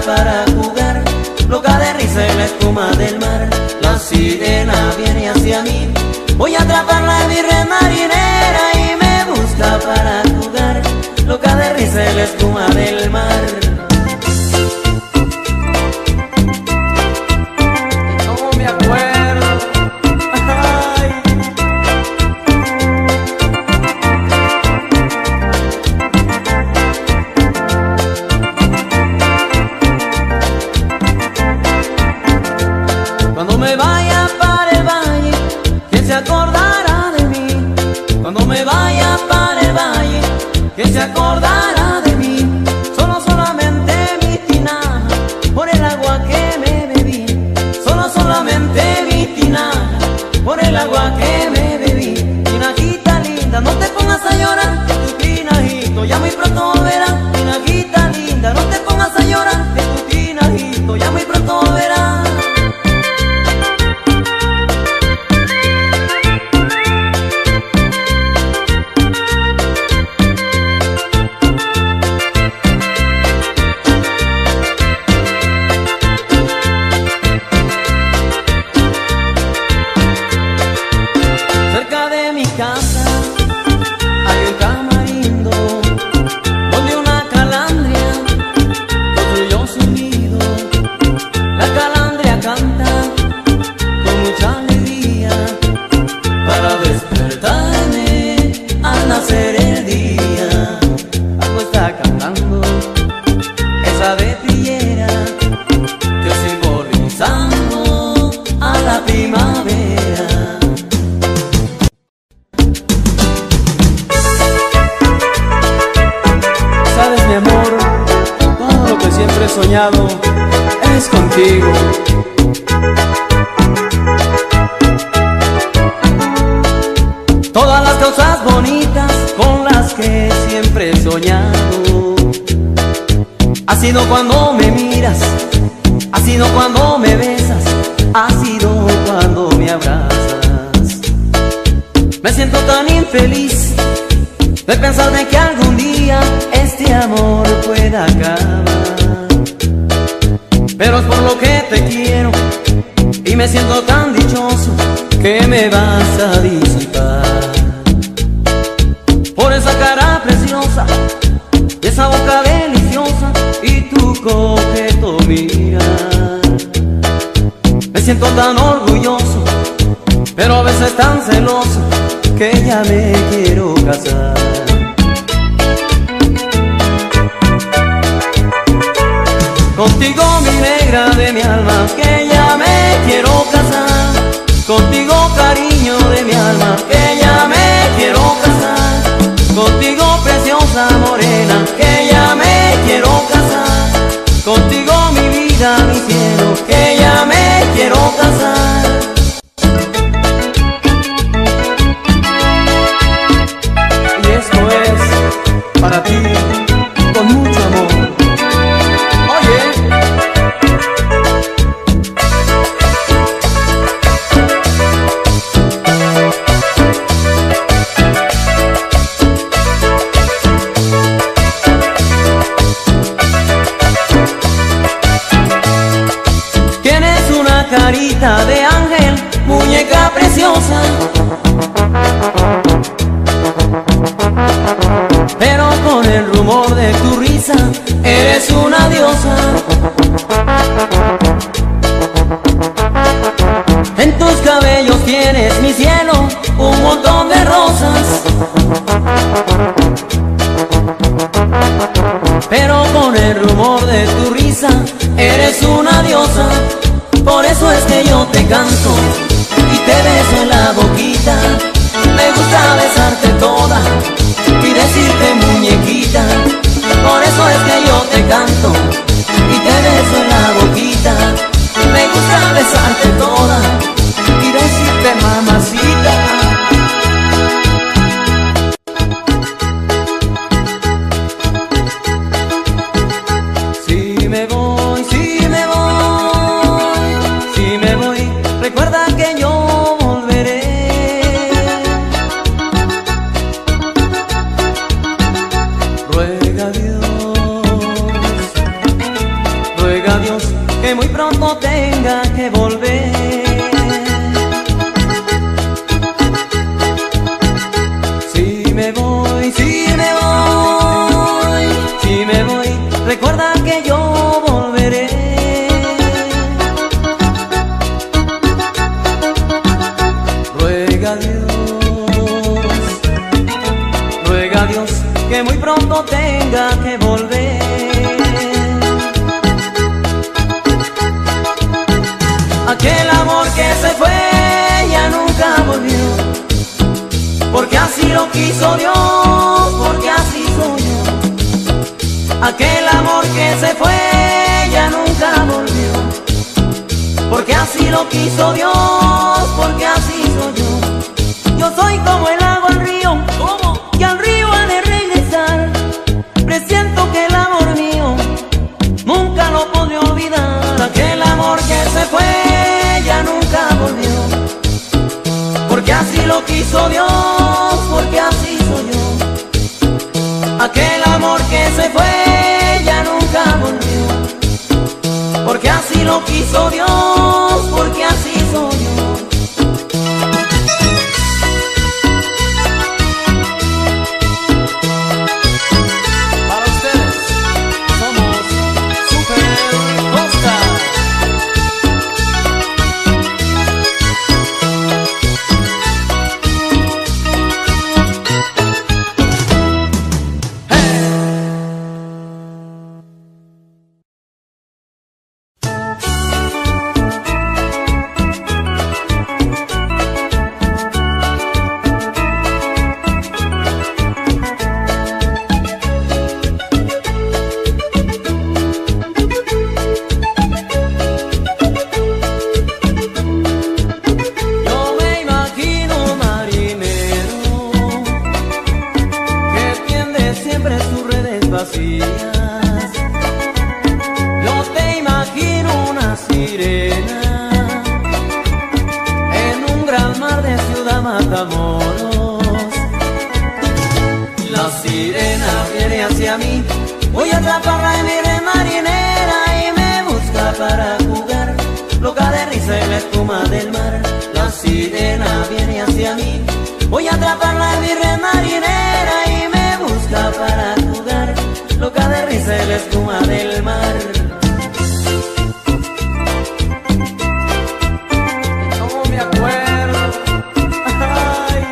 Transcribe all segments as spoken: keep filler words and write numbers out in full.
para jugar, loca de risa en la espuma del mar. La sirena viene hacia mí, voy a atraparla en mi red marinera y me busca para jugar, loca de risa en la espuma del mar. Cuando me vaya para el valle, ¿quién se acordará de mí? Cuando me vaya para el valle, ¿quién se acordará de mí? Solo, solamente mi tinaja, por el agua que me bebí. Solo, solamente mi tinaja, por el agua que me bebí. Tinajita linda, no te pongas a llorar, que tu tinajito ya muy pronto verás. Tinajita linda, no te pongas a llorar, que tu tinajito ya muy pronto verás. Casa hay un tamarindo donde una calandria construyó su nido. La calandria canta con mucha alegría para despertarme al nacer el día. Algo está cantando esa ave trillera, que simbolizando a la primavera. Mi amor, todo lo que siempre he soñado es contigo. Todas las cosas bonitas con las que siempre he soñado. Ha sido cuando me miras, ha sido cuando me besas, ha sido cuando me abrazas. Me siento tan infeliz de pensar de que algún día este amor pueda acabar. Pero es por lo que te quiero y me siento tan dichoso que me vas a disipar. Por esa cara preciosa y esa boca deliciosa y tu coqueto mirar. Me siento tan orgulloso, pero a veces tan celoso, que ya me quiero casar. Contigo, mi negra de mi alma, que ya me quiero casar. Contigo, cariño de mi alma, que ya me quiero casar. Contigo, preciosa morena, que ya me quiero casar. Contigo, mi vida, mi cielo, que ya me quiero casar. Y esto es para ti, con mucho amor. Carita de ángel, muñeca preciosa, pero con el rumor de tu risa eres una diosa. En tus cabellos tienes, mi cielo, un montón de rosas, pero con el rumor de tu risa eres una diosa. Por eso es que yo te canto y te beso en la boquita. Me gusta besarte toda y decirte muñequita. Por eso es que yo te canto y te beso en la boquita. Me gusta besarte toda y decirte mamacita. Si me voy, si me voy, si ruega a Dios que muy pronto tenga que volver. Si me voy, si me voy, si me voy, recuerda que yo volveré. Ruega a Dios, ruega a Dios que muy pronto tenga que volver. Aquel amor que se fue ya nunca volvió, porque así lo quiso Dios, porque así soy yo. Aquel amor que se fue ya nunca volvió, porque así lo quiso Dios, porque así soy yo. Yo soy como el agua al río, ¿cómo? Que al río ha de regresar. Presiento que el amor mío nunca lo podré olvidar. Aquel amor que se fue ya nunca volvió, porque así lo quiso Dios, porque así soy yo. Aquel amor que se fue ya nunca volvió, porque así lo quiso Dios, porque así soy yo. Yo te imagino una sirena en un gran mar de Ciudad Matamoros. La sirena viene hacia mí, voy a atraparla en mi red marinera y me busca para jugar, loca de risa en la espuma del mar. La sirena viene hacia mí, voy a atraparla en mi red marinera y me busca para jugar, loca de risa en la espuma del mar. No me acuerdo. Ay.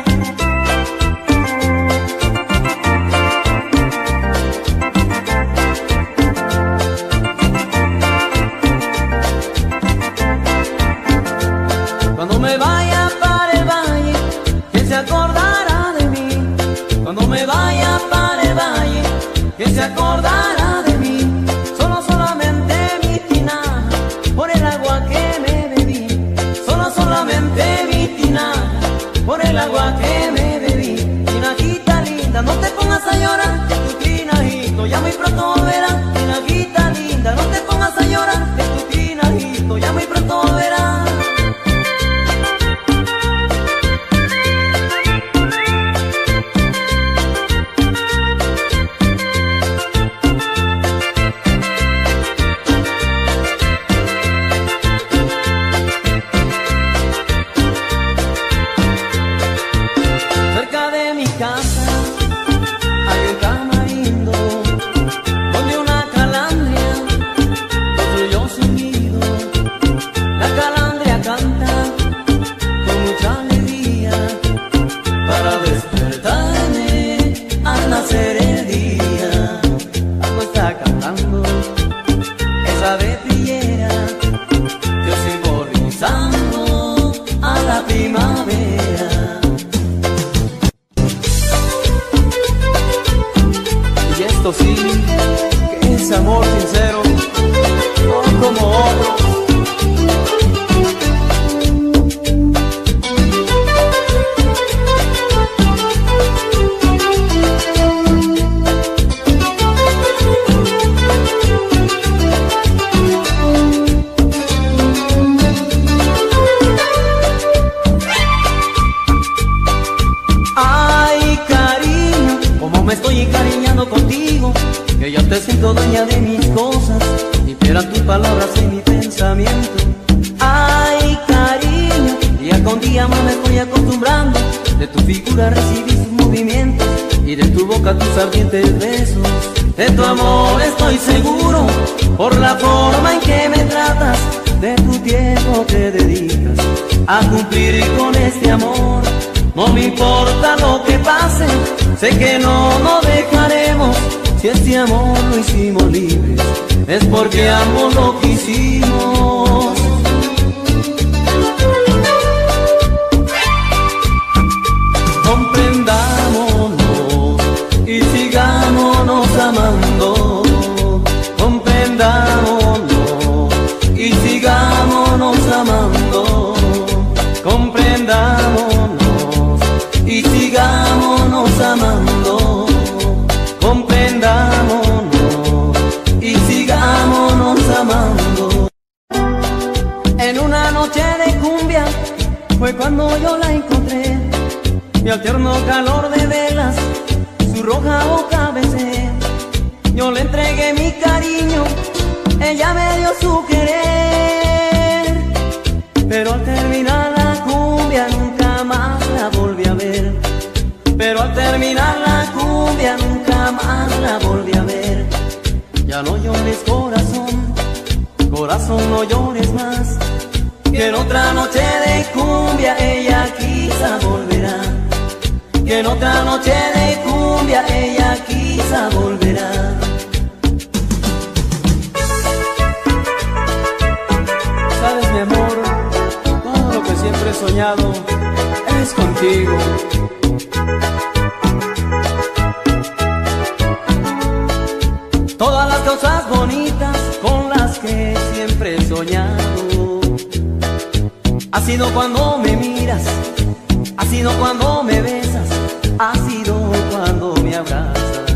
tus palabras en mi pensamiento. Ay, cariño, día con día más me estoy acostumbrando. De tu figura recibí sus movimientos y de tu boca tus ardientes besos. De tu amor estoy seguro, por la forma en que me tratas, de tu tiempo que dedicas a cumplir con este amor. No me importa lo que pase, sé que no nos dejaremos. Si este amor lo hicimos libres, es porque ambos lo quisimos. Comprendámonos y sigámonos amando. Comprendámonos y sigámonos amando. Comprendámonos y sigámonos amando. Comprendámonos y sigámonos amando. En una noche de cumbia fue cuando yo la encontré, y al tierno calor de velas su roja boca besé. Yo le entregué mi cariño, ella me dio su querer, pero al terminar la cumbia nunca más la volví a ver. Pero al terminar la cumbia nunca más la volví a ver. Ya no llores, corazón, corazón, no llores más, que en otra noche de cumbia ella quizá volverá. Que en otra noche de cumbia ella quizá volverá. Sabes, mi amor, todo lo que siempre he soñado es contigo. Todas las cosas bonitas con las que siempre he soñado, ha sido cuando me miras, ha sido cuando me besas, ha sido cuando me abrazas.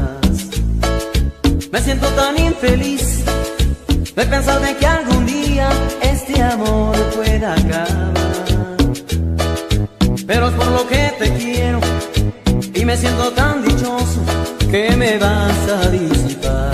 Me siento tan infeliz de pensar de que algún día este amor pueda acabar, pero es por lo que te quiero y me siento tan dichoso que me vas a disipar.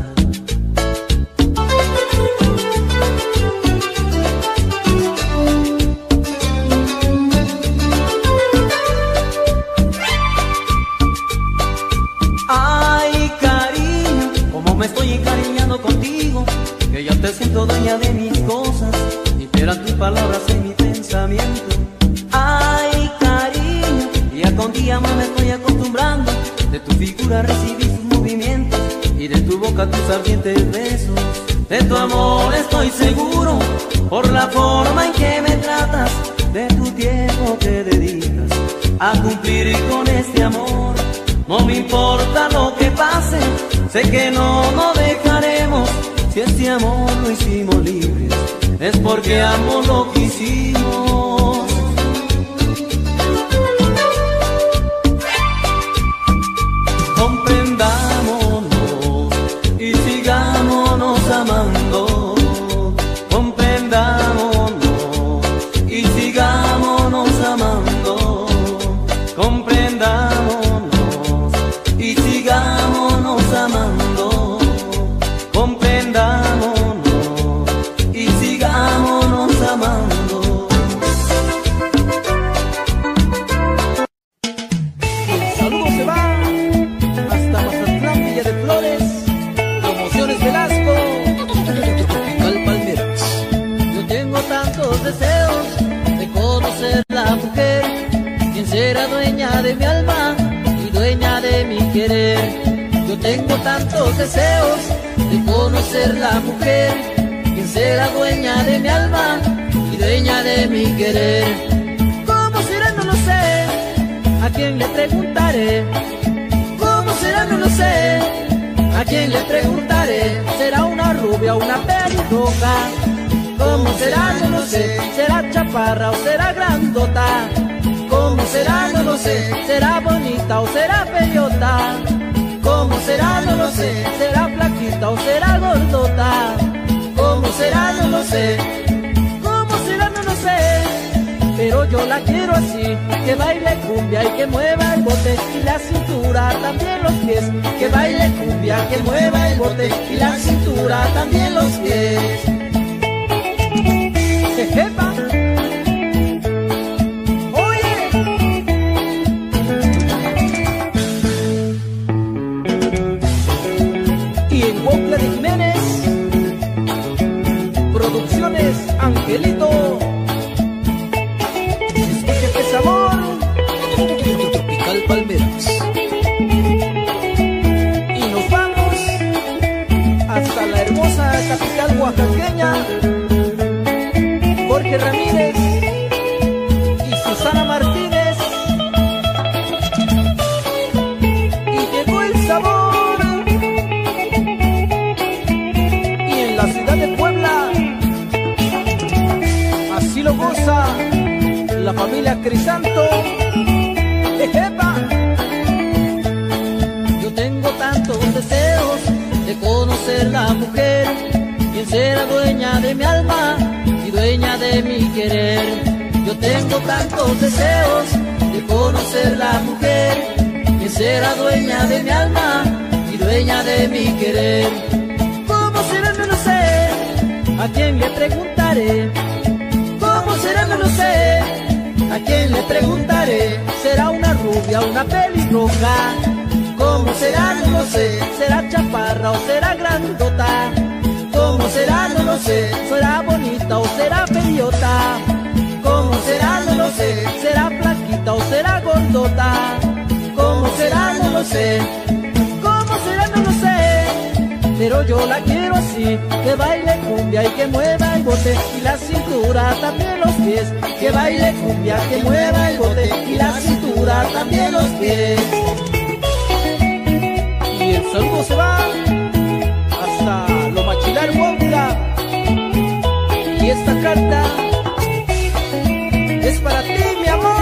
Te siento dueña de mis cosas y eran tus palabras en mi pensamiento. Ay, cariño, día con día más me estoy acostumbrando. De tu figura recibí sus movimientos y de tu boca tus ardientes besos. De tu amor estoy seguro, por la forma en que me tratas, de tu tiempo que dedicas a cumplir con este amor. No me importa lo que pase, sé que no nos dejaremos. Si este amor lo hicimos libres, es porque ambos lo quisimos. Comprendámonos y sigámonos amando. Comprendámonos y sigámonos amando. Comprendámonos y sigámonos amando. Comprendámonos y sigámonos amando. El saludo se va hasta Mazatlán, Villa de Flores, Promociones Velasco, Tropical Palmeras. Yo tengo tantos deseos de conocer la mujer, quien será dueña de mi alma y dueña de mi querer. Yo tengo tantos deseos de conocer la mujer, quien será dueña de mi alma y dueña de mi querer. ¿Cómo será? No lo sé, ¿a quién le preguntaré? ¿Cómo será? No lo sé, ¿a quién le preguntaré? ¿Será una rubia o una pelirroja? ¿Cómo será? No lo sé, ¿será chaparra o será grandota? ¿Cómo será? No lo sé, ¿será bonita o será bellota? ¿Cómo será? No lo sé, ¿será flaquita o será gordota? ¿Cómo será? No lo sé, ¿cómo será? No lo sé, pero yo la la quiero así, que baile cumbia y que mueva el bote y la cintura, también los pies. Que baile cumbia, que mueva el bote y la cintura, también los pies. Que jefa. Oye. Y en Huautla de Jiménez, Producciones Angelito. Sabor Tropical Palmeras. Y nos vamos hasta la hermosa capital oaxaqueña. Jorge Ramírez y Susana Martínez. Y llegó el sabor. Y en la ciudad de Puebla así lo goza la familia Crisanto. ¡Ejepa! Yo tengo tantos deseos de conocer la mujer, quien será dueña de mi alma y dueña de mi querer. Yo tengo tantos deseos de conocer la mujer, quien será dueña de mi alma y dueña de mi querer. ¿Cómo será? No lo sé, a quién le preguntaré. ¿Cómo será? No lo sé, ¿a quién le preguntaré? ¿Será una rubia, una pelirroja? ¿Cómo será? No lo sé. ¿Será chaparra o será grandota? ¿Cómo será? No lo sé. ¿Será bonita o será bellota? ¿Cómo será? No lo sé. ¿Será flaquita o será gordota? ¿Cómo será? No lo sé. ¿Cómo será? No lo sé. Pero yo la quiero así, que baile cumbia y que mueva el bote y la cintura, también los pies. Que baile cumbia, que mueva el bote y la cintura, también los pies. Y el saludo se va hasta Lo Machilar, Huautla. Y esta carta es para ti, mi amor.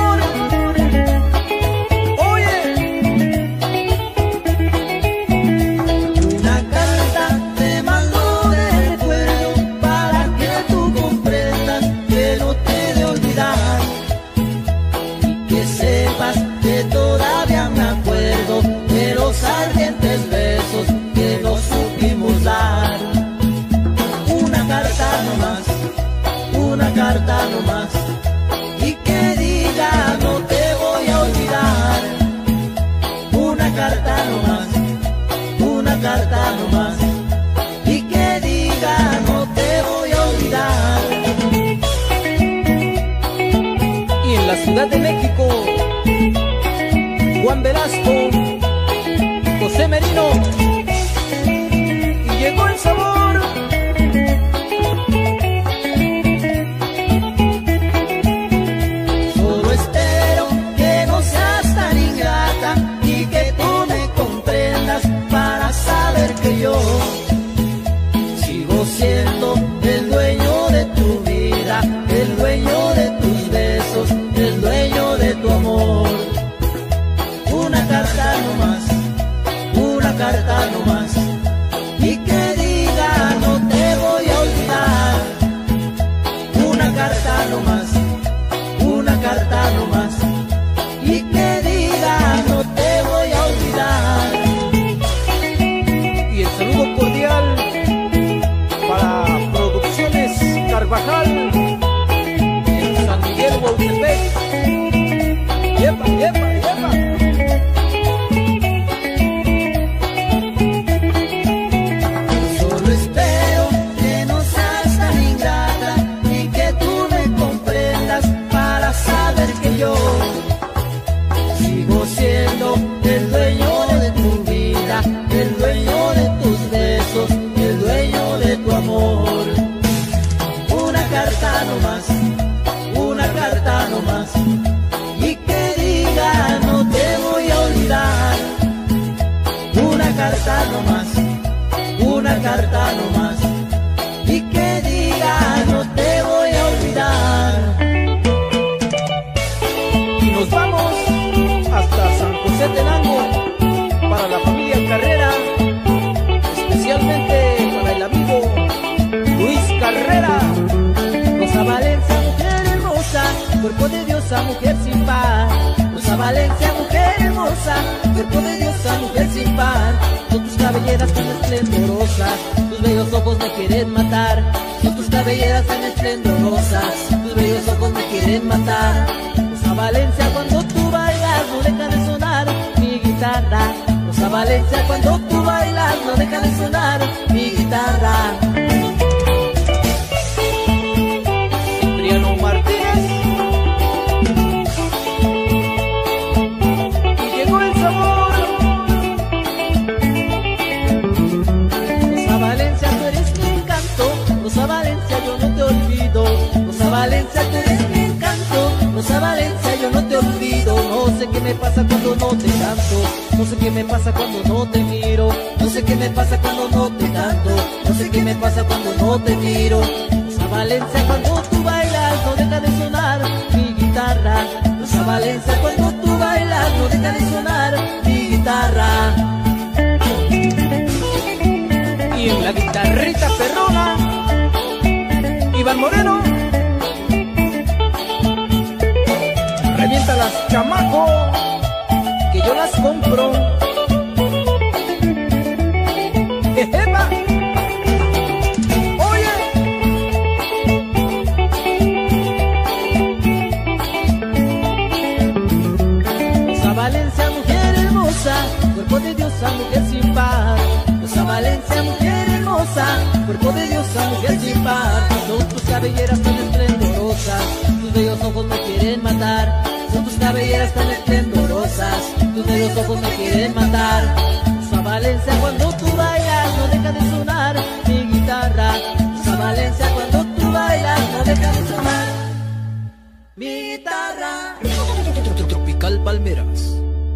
Carta nomás, y que diga no te voy a olvidar. Una carta nomás, una carta nomás, y que diga no te voy a olvidar. Y en la Ciudad de México, Juan Velasco, José Merino. Y llegó el sabor. Yo sigo siendo el dueño de tu vida, el dueño de tus besos, el dueño de tu amor. Una carta nomás, una carta nomás, y que diga no te voy a olvidar. Una carta nomás, una carta nomás, y que diga no te voy a olvidar. Saludo cordial para Producciones Carvajal en San Miguel, Huautepec. ¡Yepa, yepa, yepa! Solo espero que no seas tan ingrata y que tú me comprendas para saber que yo sigo siendo el dueño de tu vida, el dueño de tus besos, el dueño de tu amor. Una carta nomás, una carta nomás, y que diga no te voy a olvidar. Una carta nomás, una carta nomás, y que diga no te voy a olvidar. Y nos vamos hasta San José Tenango para la familia Carrera, especialmente para el amigo Luis Carrera. Rosa Valencia, mujer hermosa, cuerpo de diosa, diosa, mujer sin par. Rosa Valencia, mujer hermosa, cuerpo de diosa, mujer sin par. Son tus cabelleras tan esplendorosas, tus bellos ojos me quieren matar. Son tus cabelleras tan esplendorosas, tus bellos ojos me quieren matar. Rosa Valencia, cuando tú bailas no deja de sonar mi guitarra. Rosa Valencia, cuando tú bailas no deja de sonar mi guitarra. Cipriano Martínez, y llegó el sabor. Rosa Valencia, tú eres mi encanto. Rosa Valencia, yo no te olvido. Rosa Valencia, tú eres mi encanto. Rosa Valencia, yo no te olvido. No sé qué me pasa cuando no te canto. No sé qué me pasa cuando no te miro. No sé qué me pasa cuando no te canto. No sé qué me pasa cuando no te miro. Rosa Valencia, cuando tú bailas no deja de sonar mi guitarra. Rosa Valencia, cuando tú bailas no deja de sonar mi guitarra. Y en la guitarrita perrona, Iván Moreno. Reviéntalas, chamaco, que yo las compro. ¡Epa! ¡Oye! Rosa Valencia, mujer hermosa, cuerpo de diosa, mujer sin par. Rosa Valencia, mujer hermosa, cuerpo de diosa, mujer sin par. Son tus cabelleras tan esplendorosas, tus bellos ojos me quieren matar. Son tus cabelleras tan esplendorosas, tus bellos ojos me quieren matar. Rosa Valencia, cuando tú bailas no deja de sonar mi guitarra. Rosa Valencia, cuando tú bailas no deja de sonar mi guitarra. Tropical Palmeras.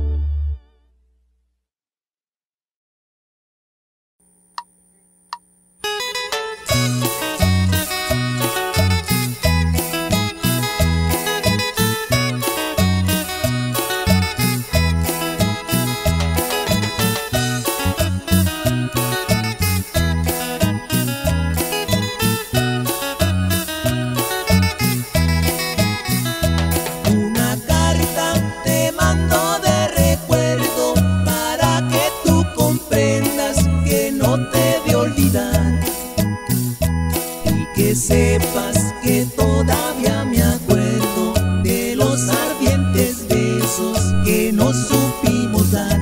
Sepas que todavía me acuerdo de los ardientes besos que nos supimos dar.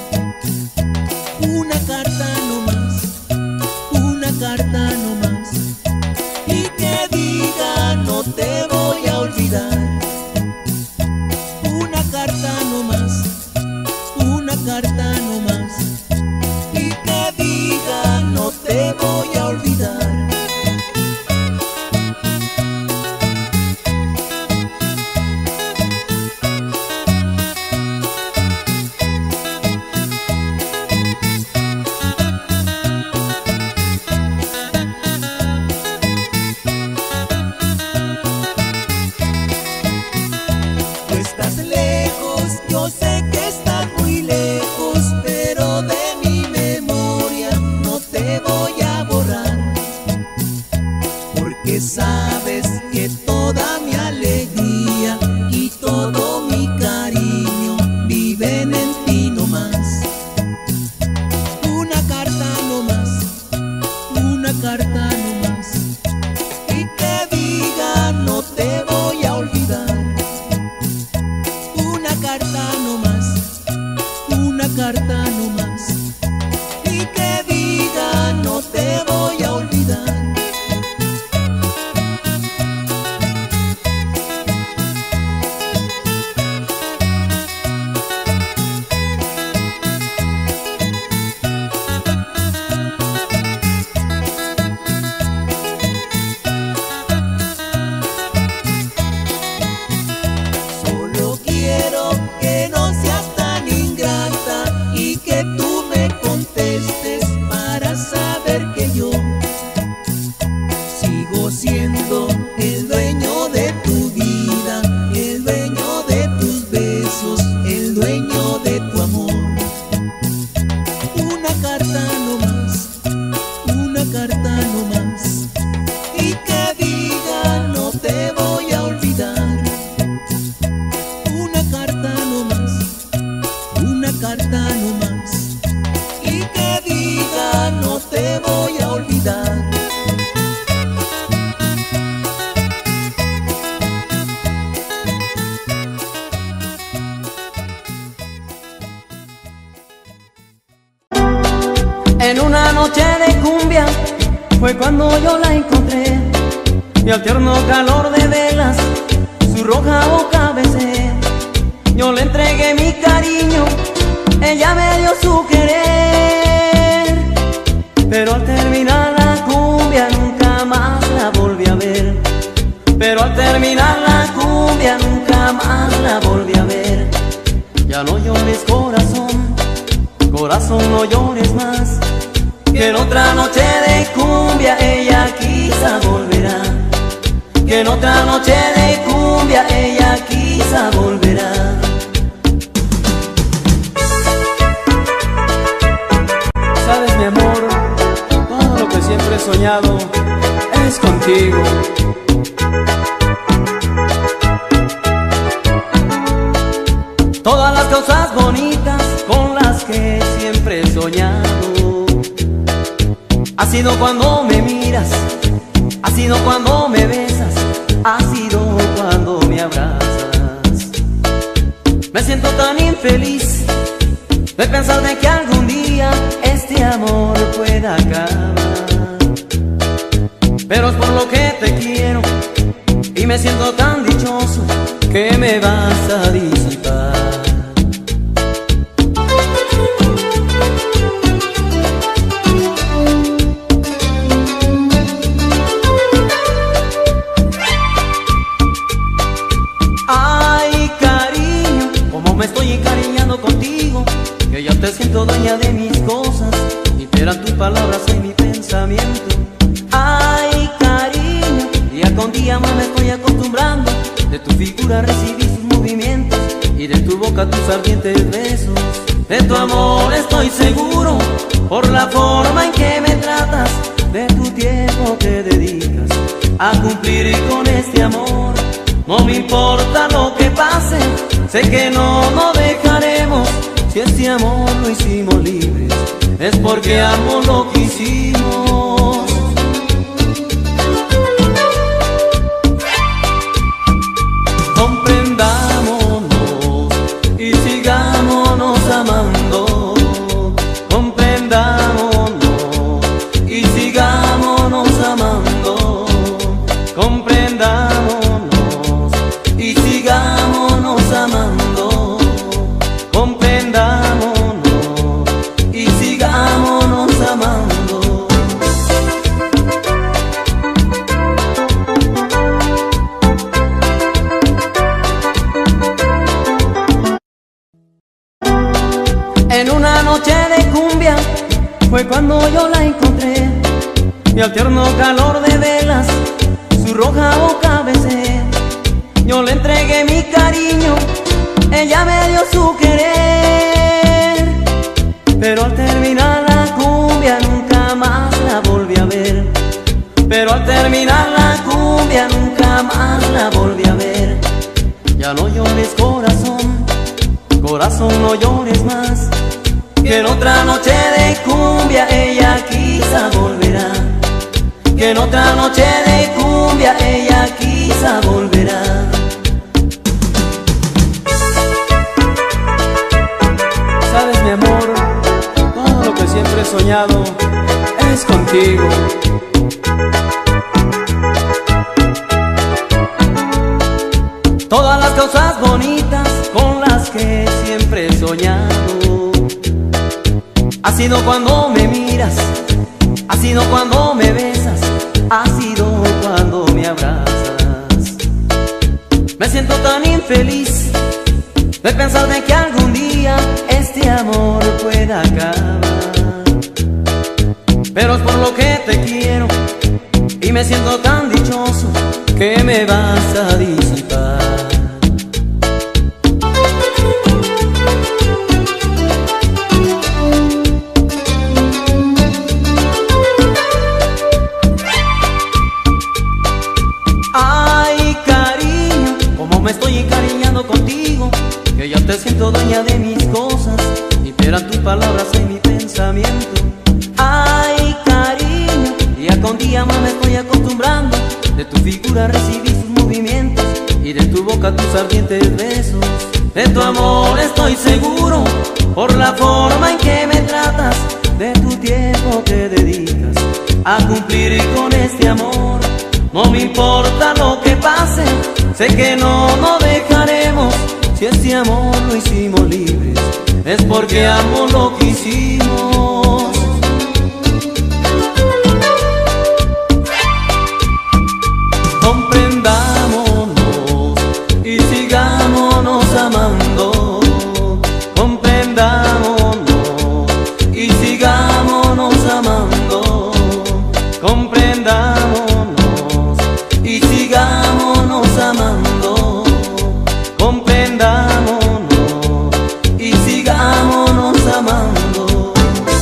Una carta no más, una carta no más, y que diga no te voy a olvidar. Una carta no más, una carta no más, y que diga no te voy a olvidar. Sabes que toda mi alegría y todo mi cariño viven en ti nomás. Una carta nomás, una carta nomás, y que diga no te voy a olvidar. Una carta nomás, una carta nomás, y que diga no te voy a olvidar. fue cuando yo la encontré, y al tierno calor de velas su roja boca besé. Yo le entregué mi cariño, ella me dio su querer, pero al terminar la cumbia nunca más la volví a ver. Pero al terminar la cumbia nunca más la volví a ver. Ya no llores, corazón, corazón, no llores más, que en otra noche de cumbia ella quizá volverá. Que en otra noche de cumbia ella quizá volverá. Sabes, mi amor, todo lo que siempre he soñado es contigo. Todas las cosas bonitas con las que siempre he soñado, ha sido cuando me miras, ha sido cuando me besas, ha sido cuando me abrazas. Me siento tan infeliz de pensar de que algún día este amor pueda acabar, pero es por lo que te quiero y me siento tan dichoso que me vas a disipar. Ay, cariño, como me estoy encariñando contigo, que ya te siento dueña de mis cosas, imperan tus palabras en mi pensamiento. Ay, cariño, día con día más me estoy acostumbrando, de tu figura recibí sus movimientos y de tu boca tus ardientes besos. De tu amor estoy seguro, por la forma en que me tratas, de tu tiempo que dedicas a cumplir con este amor. No me importa lo que pase, sé que no nos dejaremos. Si este amor lo hicimos libres, es porque ambos lo quisimos. Comprendámonos y sigámonos amando. Comprendámonos y sigámonos amando. Comprendámonos y sigámonos amando. Comprendámonos y sigámonos amando. En una noche de cumbia fue cuando yo la encontré, y al tierno calor de velas su roja boca besé. Yo le entregué mi cariño, ella me dio su querer, pero al terminar la cumbia nunca más la volví a ver. Pero al terminar la cumbia nunca más la volví a ver. Ya no llores, corazón, corazón, no llores más, que en otra noche de cumbia ella quizá volverá. Que en otra noche de cumbia ella quizá volverá. Sabes, mi amor, todo lo que siempre he soñado es contigo. Todas las cosas bonitas con las que siempre he soñado, ha sido cuando me miras, ha sido cuando me besas, ha sido cuando me abrazas. Me siento tan infeliz de pensar de que algún día este amor pueda acabar, pero es por lo que te quiero y me siento tan dichoso que me vas a disipar. Ay, cariño, como me estoy encariñando contigo, que ya te siento dueña de mis cosas, imperan tus palabras en mi pensamiento. Ay, cariño, día con día más me estoy acostumbrando, de tu figura recibí sus movimientos y de tu boca tus ardientes besos. De tu amor estoy seguro, por la forma en que me tratas, de tu tiempo que dedicas a cumplir con este amor. No me importa lo que pase, sé que no nos dejaremos. Si este amor lo hicimos libres, es porque ambos lo quisimos. Comprendámonos y sigámonos amando. Comprendámonos y sigámonos amando. Comprendámonos y sigámonos amando. Comprendámonos y sigámonos amando.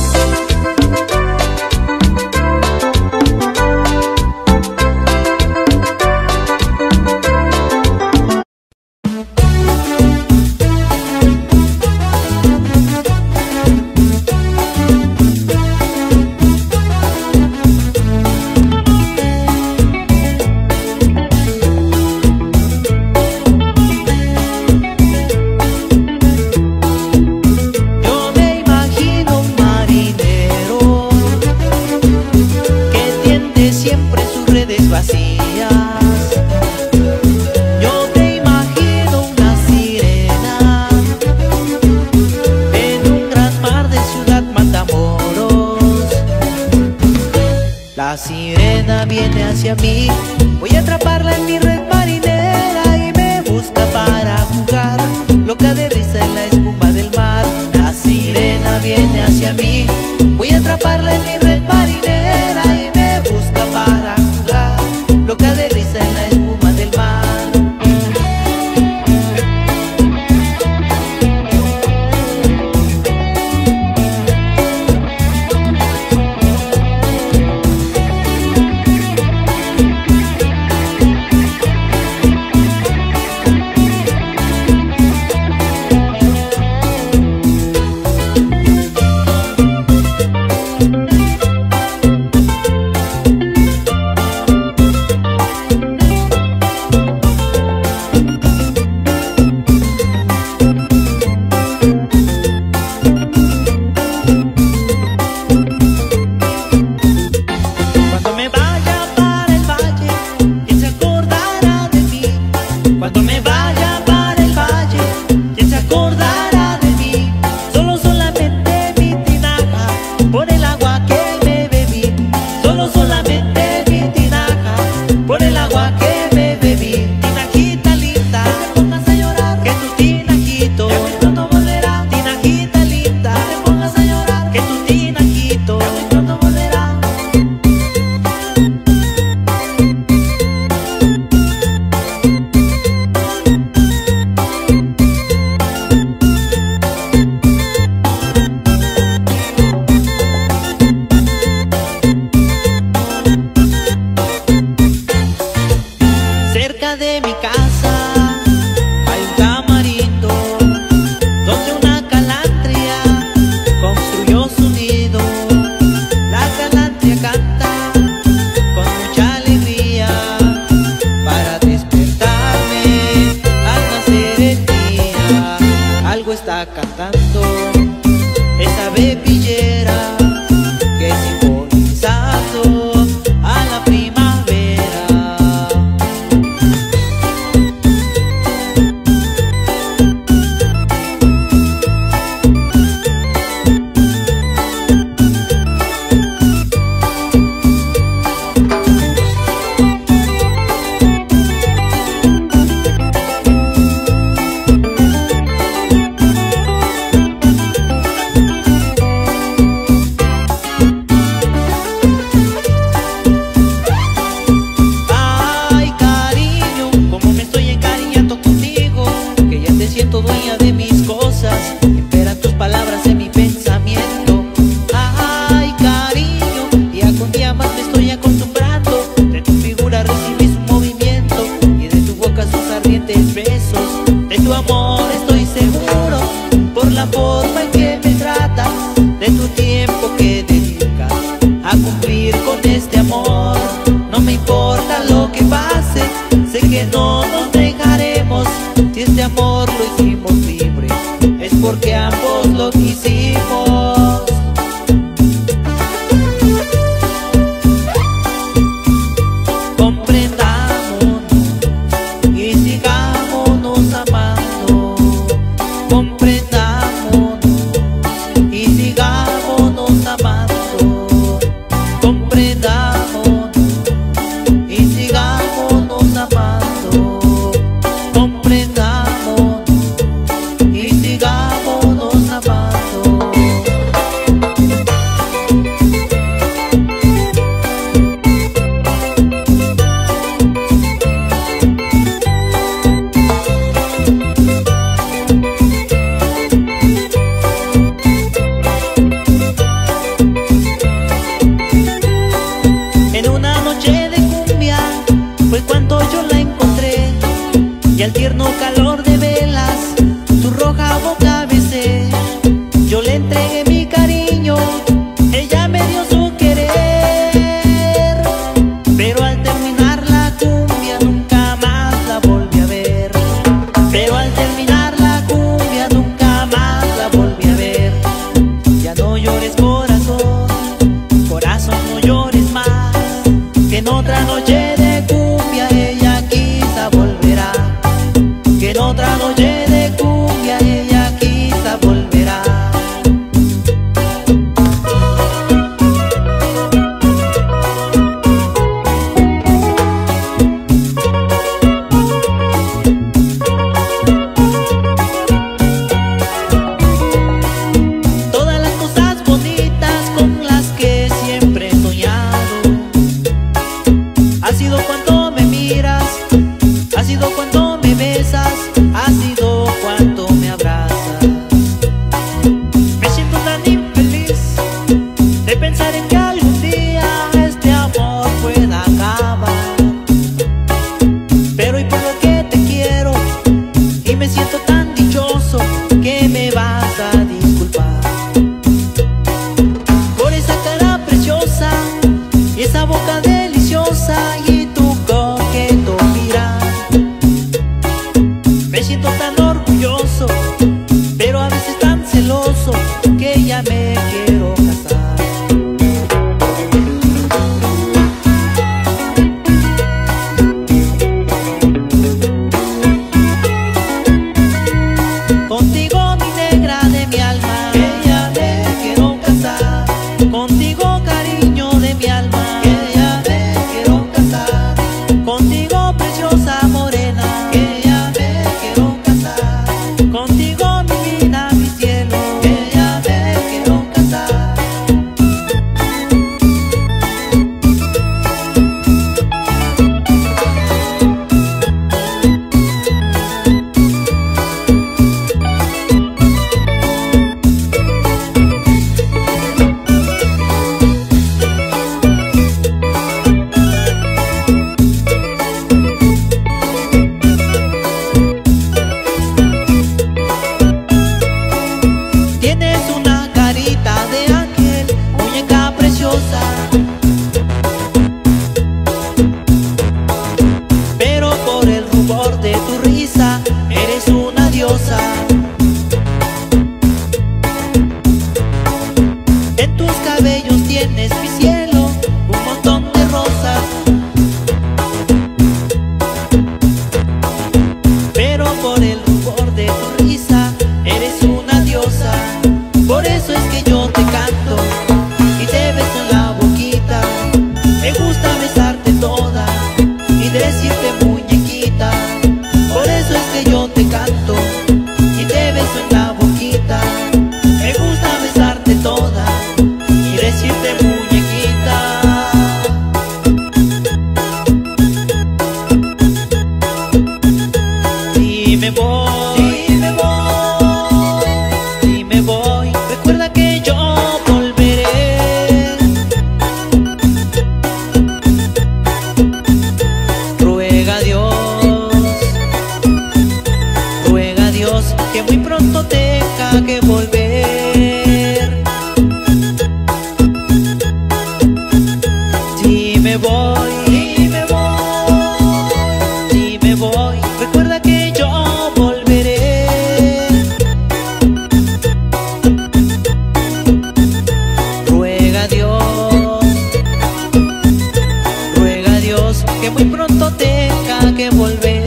La sirena viene hacia mí, voy a atraparla en mi red marinera y me busca para jugar, loca de risa en la espuma del mar. La sirena viene hacia mí, voy a atraparla en mi red marinera y me busca para jugar, loca de risa en la espuma del mar. Cantando esa bebillera que simbolizando a la primavera. me miras, ha sido cuando me besas, ha sido cuando me abrazas. Me siento tan infeliz de pensar en que algún día este amor pueda acabar. Pero hoy por lo que te quiero y me siento tan dichoso que me vas a disculpar por esa cara preciosa y esa boca deliciosa y tu coqueto mirar. Me siento tan orgulloso, pero a veces tan celoso que ya me quiero casar. Contigo, mi negra de mi alma, que ya me quiero casar. Contigo, cariño de mi alma, que ya me quiero casar. Contigo, preciosa morena, que ya me quiero casar. Contigo, mi vida, mi cielo, que ya me quiero casar. Tienes una carita de ángel, muñeca preciosa, pero por el rubor de tu risa eres una diosa. En tus cabellos tienes, mi cielo, un montón de rosas, pero por el rubor de tu risa eres una diosa. Por eso es que yo te canto y te beso en la boquita. Me gusta besarte toda y decirte muñequita. Por eso es que yo te canto y te beso en la boquita. Me gusta besarte toda y decirte muñequita. Si me voy, si me voy, si me voy, recuerda que yo volveré. Ruega a Dios, ruega a Dios que muy pronto tenga que volver. Si me voy, si me voy, si me voy, recuerda que yo volveré. Ruega a Dios, ruega a Dios que muy pronto tenga que volver.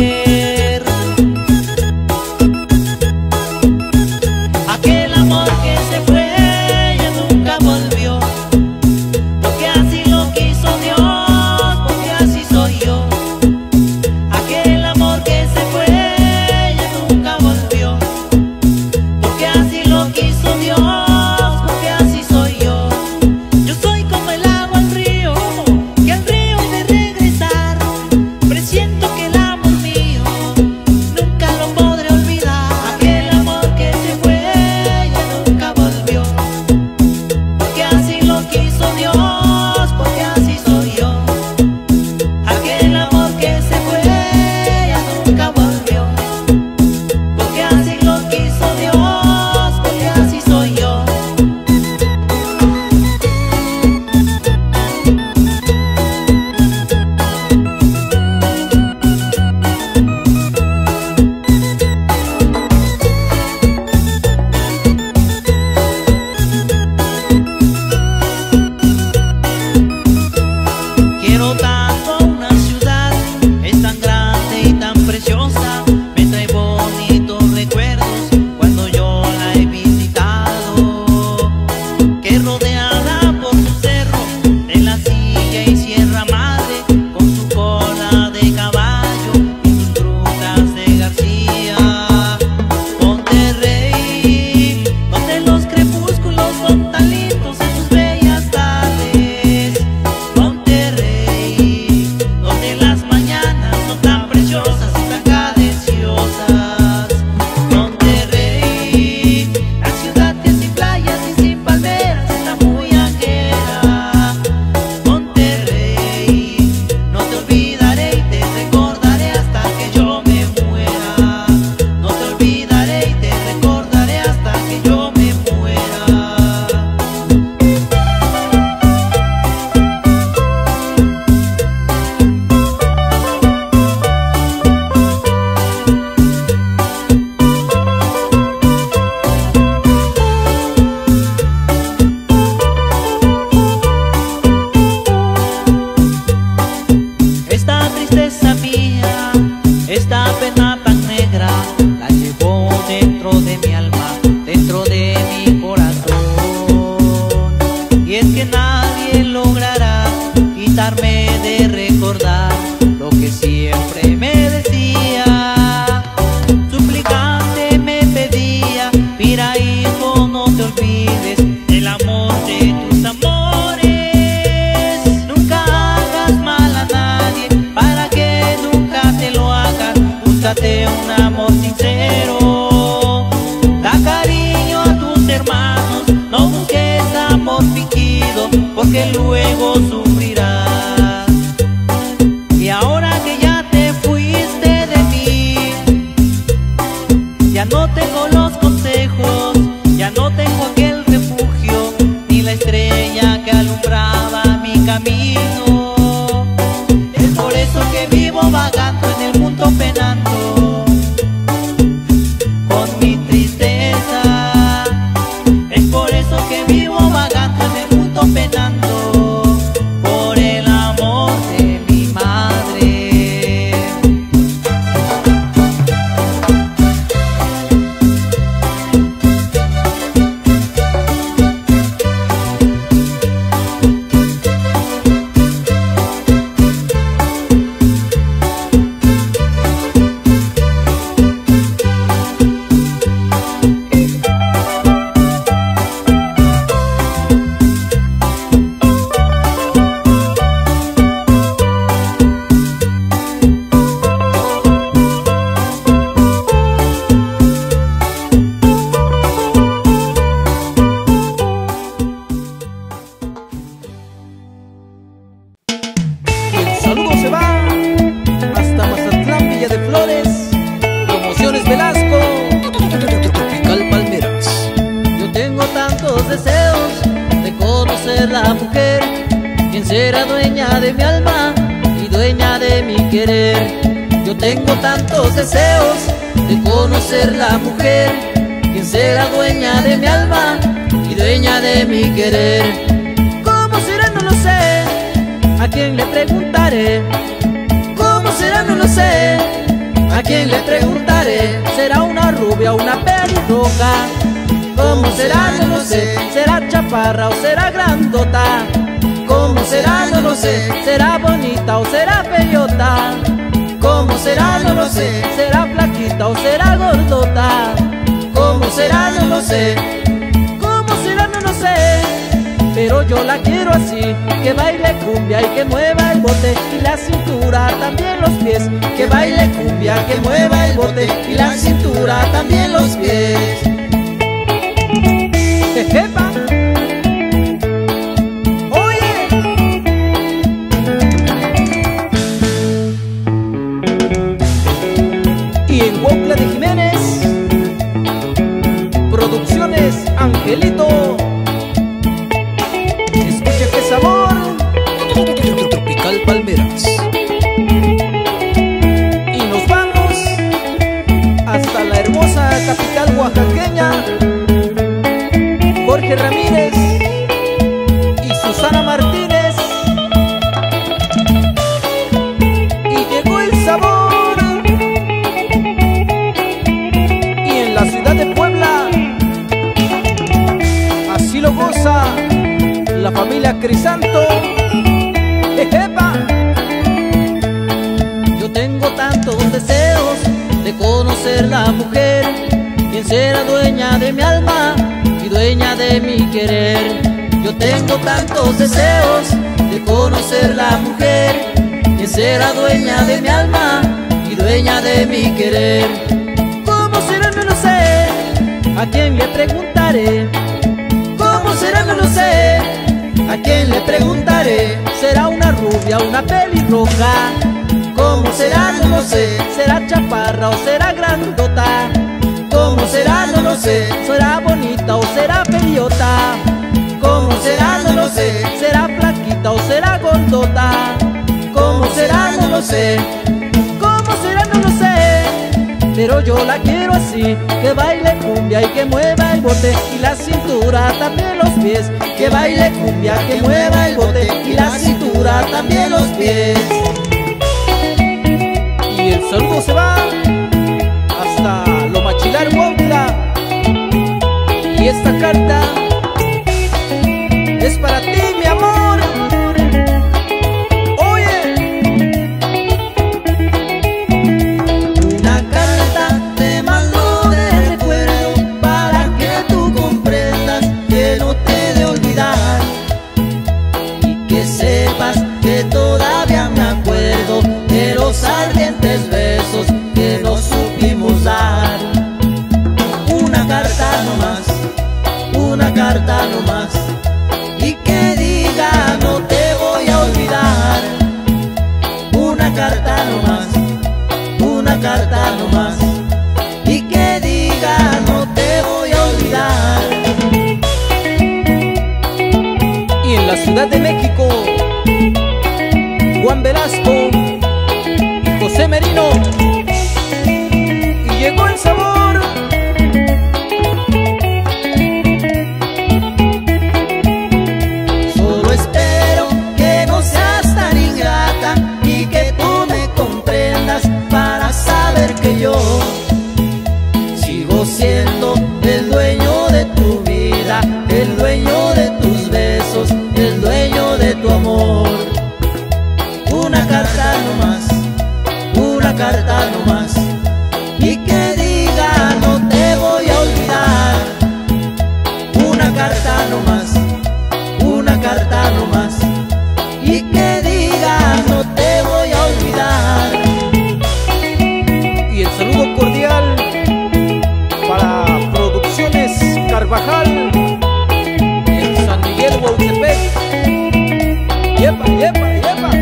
Aquel amor que se fue ya nunca volvió, porque así lo quiso Dios, porque así soy yo. Aquel amor que se fue ya nunca volvió, porque así lo quiso Dios, porque así soy yo. Yo soy como el agua al río, que al río de regresar presiento que tristeza mía, esta pena tan negra, la llevo dentro de mi alma, dentro de mi corazón. Y es que nadie logrará quitarme de recordar lo que siempre me decía. Suplicante me pedía: mira hijo, no te olvides del amor de tus amores. Nunca hagas mal a nadie, para que nunca te lo hagas. Búscate un amor sincero, da cariño a tus hermanos, no busques amor fingido, porque luego sufrirás. Y ahora que ya te fuiste de mí, ya no tengo los consejos, ya no tengo aquel refugio, ni la estrella que alumbraba mi camino. Es por eso que vivo vagando en el mundo penando con mi tristeza. Es por eso que vivo vagando en el mundo penando por el amor de mi madre. Saludos se va hasta Mazatlán, Villa de Flores, Promociones Velasco, Tropical Palmeras. Yo tengo tantos deseos de conocer la mujer, quien será dueña de mi alma y dueña de mi querer. Yo tengo tantos deseos de conocer la mujer, quien será dueña de mi alma y dueña de mi querer. ¿Cómo será? No lo sé. ¿A quién le preguntaré? ¿Cómo será? No lo sé. ¿A quién le preguntaré? ¿Será una rubia o una pelirroja? ¿Cómo será? No lo sé. ¿Será chaparra o será grandota? ¿Cómo será? No lo sé. ¿Será bonita o será bellota? ¿Cómo será? No lo sé. ¿Será flaquita o será gordota? ¿Cómo será? No lo sé. ¿Cómo será? No lo sé. Pero yo la quiero así, que baile cumbia y que mueva el bote y la cintura, también los pies. Que baile cumbia, que mueva el bote y la cintura, también los pies. Jejepa. Oye. Y en Huautla de Jiménez, Producciones Angelito. ¡Qué sabor! Tropical Palmeras. Y nos vamos hasta la hermosa capital oaxaqueña. Jorge Ramírez y Susana Martínez. Y llegó el sabor. Y en la ciudad de Puebla, así lo goza la familia Crisanto. ¡Ejepa! Yo tengo tantos deseos de conocer la mujer, quien será dueña de mi alma y dueña de mi querer. Yo tengo tantos deseos de conocer la mujer, quien será dueña de mi alma y dueña de mi querer. ¿Cómo será? No lo sé. ¿A quién le preguntaré? ¿Cómo será? No lo sé. ¿A quién le preguntaré? ¿Será una rubia o una pelirroja? ¿Cómo será? No lo sé. ¿Será chaparra o será grandota? ¿Cómo será? No lo sé. ¿Será bonita o será bellota? ¿Cómo será? No lo sé. ¿Será flaquita o será gordota? ¿Cómo será? No lo sé. ¿Cómo será? No lo sé. Pero yo la quiero así, que baile cumbia y que mueva el bote y la cintura, también los pies. Que baile cumbia, que mueva el bote y la cintura, también los pies. saludo se va hasta Lomachilar, Huautla. Y esta carta es para ti, mi amor. Oye, una carta te mando de recuerdo para que tú comprendas que no te he de olvidar y que sepas que todavía me acuerdo de los ardientes besos que nos supimos dar. Una carta nomás, una carta nomás, y que diga no te voy a olvidar. Una carta nomás, una carta nomás, y que diga no te voy a olvidar. y en la Ciudad de México, Juan Velasco y José Merino. Y llegó el sabor. Solo espero que no seas tan ingrata y que tú me comprendas para saber que yo sigo siendo el dueño de tu vida, el dueño de tus besos, el dueño de tu amor. Una carta nomás, una carta nomás, y que diga no te voy a olvidar. Una carta nomás, una carta nomás, y que diga no te voy a olvidar. Y el saludo cordial para Producciones Carvajal en San Miguel, Huautepec. Yepa, yepa, yepa.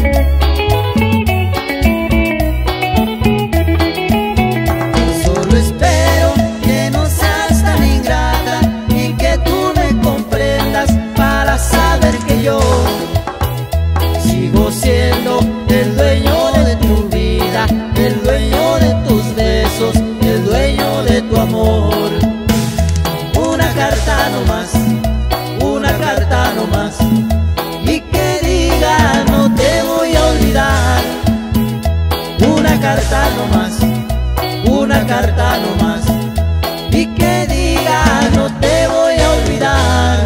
Solo espero que no seas tan ingrata y que tú me comprendas para saber que yo sigo siendo el dueño de tu vida, el dueño de tus besos, el dueño de tu amor. Una carta nomás, una carta nomás, y que diga no te voy a olvidar. Una carta nomás, una carta nomás, y que diga no te voy a olvidar.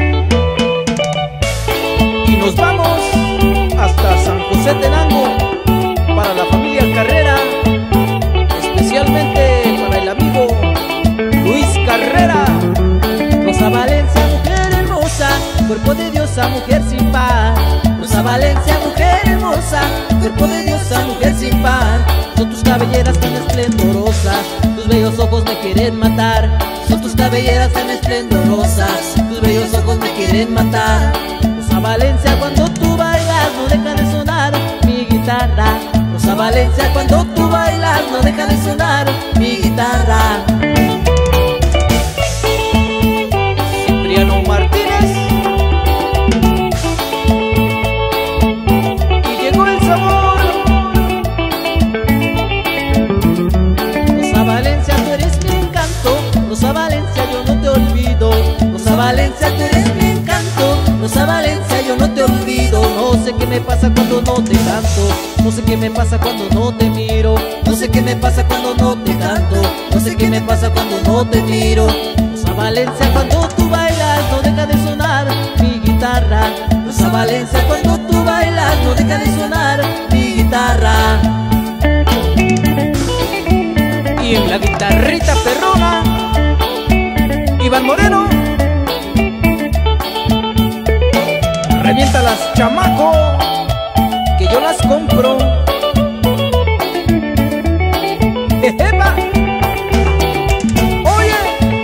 Y nos vamos hasta San José Tenango para la familia Carrera, especialmente para el amigo Luis Carrera. Rosa Valencia, mujer hermosa, cuerpo de diosa, mujer sin par. Rosa Valencia, mujer hermosa, cuerpo de diosa, mujer sin par. Son tus cabelleras tan esplendorosas, tus bellos ojos me quieren matar. Son tus cabelleras tan esplendorosas, tus bellos ojos me quieren matar. Rosa Valencia, cuando tú bailas no deja de sonar mi guitarra. Rosa Valencia, cuando tú bailas no deja de sonar mi guitarra. Cipriano Martínez. Y llegó el sabor. Rosa Valencia, tú eres mi encanto. Rosa Valencia, yo no te olvido. Rosa Valencia, tú eres mi encanto. Rosa Valencia, yo no te olvido. No sé qué me pasa cuando no te canto. No sé qué me pasa cuando no te miro. No sé qué me pasa cuando no te canto. No sé qué me pasa cuando no te miro. Rosa Valencia, cuando tú bailas no deja de sonar mi guitarra. Rosa Valencia, cuando tú bailas no deja de sonar mi guitarra. Y en la guitarrita perrona, Iván Moreno. Reviéntalas, chamaco, que yo las compro. ¡Ejepa! Oye,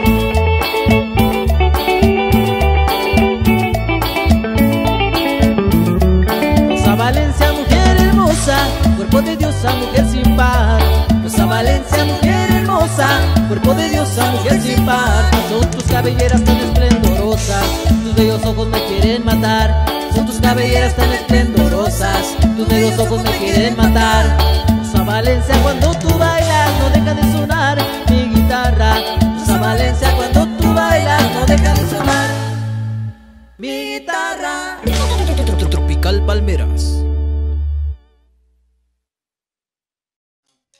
Rosa Valencia, mujer hermosa, cuerpo de diosa, mujer sin par. Rosa Valencia, mujer hermosa, cuerpo de diosa, mujer sin par. Son tus cabelleras tan esplendorosas, tus bellos ojos me quieren matar. Son tus cabelleras tan esplendorosas, tus bellos ojos me quieren matar. Rosa Valencia, cuando tú bailas no deja de sonar mi guitarra. Rosa Valencia, cuando tú bailas no deja de sonar mi guitarra. Tropical Palmeras.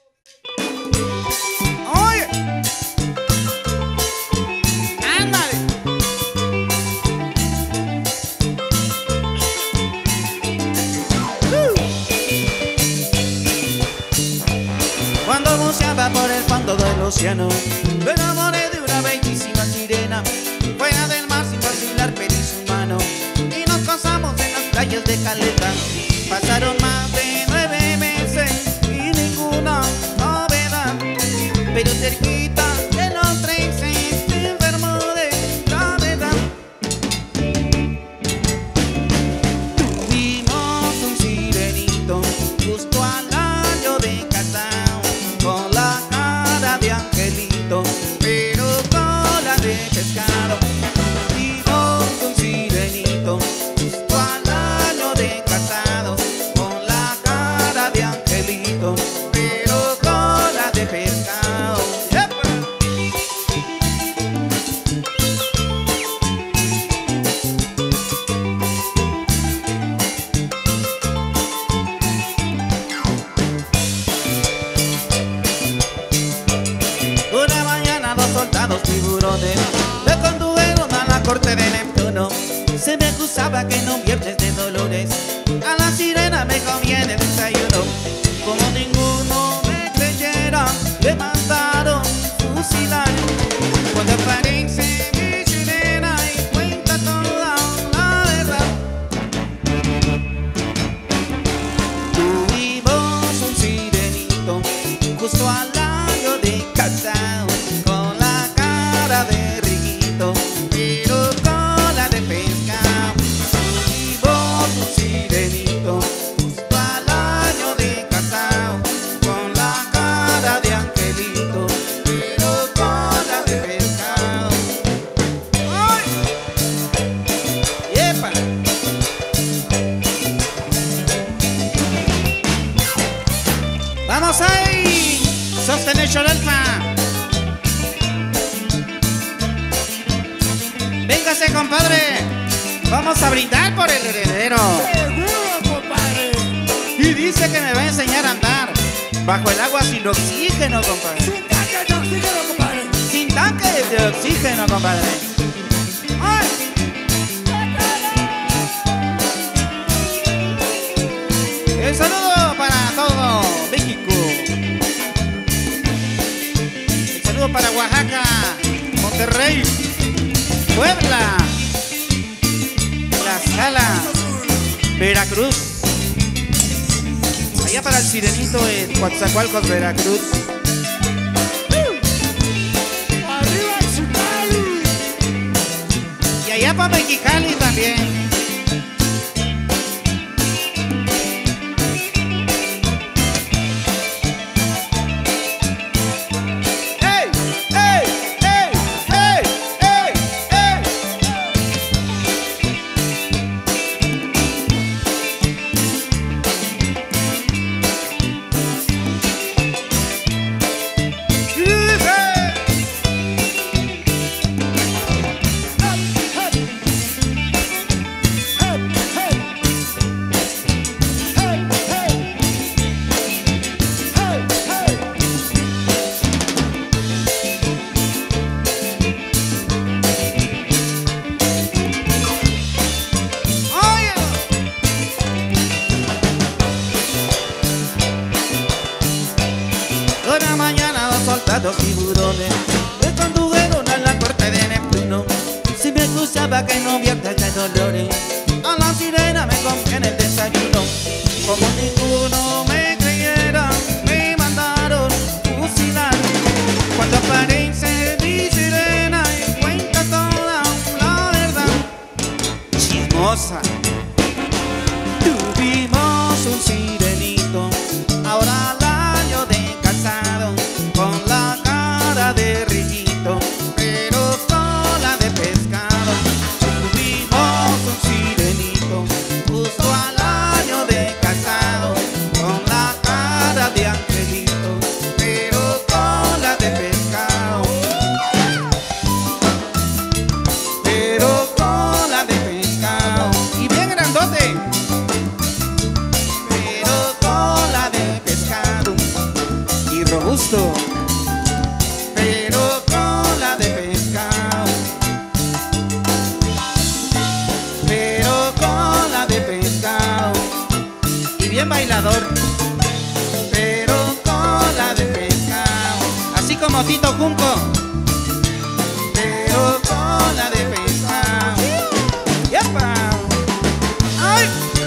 Cuando buceaba por el fondo del océano, me enamoré de una bellísima sirena. Fuera del mar sin vacilar pedí su mano y nos casamos en las playas de Caleta. Pasaron más de nueve meses y ninguna novedad, pero cerquita de los trece se enfermó de gravedad. Tuvimos un sirenito justo al año de casado, con la cara de angelito, pero cola de pescado. Tuvimos un sirenito justo al año de casado, con la cara de angelito, pero cola de pescado. ¡Epa! Una mañana dos soldados tiburones me condujeron a la corte de Neptuno. Se me acusaba que no viernes de dolores, a la sirena me conviene desayuno. Como ninguno me creyera, me mandaron fusilar. Cuando aparece mi sirena y cuenta toda la verdad. Tuvimos un sirenito justo al año de casado, con la cara de riguito, pero cola de pescado. Tuvimos un sirenito justo al año de casado, con la cara de angelito, pero cola de pescado. ¡Ay! ¡Epa! ¡Vamos ahí! ¡Sostenation Alfa! Véngase, compadre. Vamos a brindar por el heredero. Y dice que me va a enseñar a andar bajo el agua sin oxígeno, compadre. Sin tanque de oxígeno, compadre. Sin tanque de oxígeno, compadre. ¡Ay! El saludo para todo México. El saludo para Oaxaca, Monterrey, Puebla, Tlaxcala, Veracruz. Allá para el sirenito en Coatzacoalcos, Veracruz. Arriba Chicali. Y allá para Mexicali también. ¡Ey! ¡Ey! ¡Ey! ¡Ey! ¡Ey! ¡Ey! Una mañana dos soldados tiburones me condujeron a la corte de Neptuno. Si me acusaba que no vierta de dolores, a la sirena me conviene el desayuno. Como ninguno me creyera, me mandaron fusilar. Cuando aparece mi sirena y cuenta toda la verdad. Chismosa. Tuvimos un sirenito, ahora al año de casado, con la cara de rillito, pero cola de pescado. Tuvimos un sirenito justo al año de casado, con la cara de angelito, pero cola de pescado. Pero cola de pescado. Y bien grandote. Pero cola de pescado. Y robusto. Pero cola de pescado. Pero cola de pescado. Y bien bailador. Pero cola de pescado. Rosito Junco. Pero con la defensa. ¡Yepa! ¡Ay!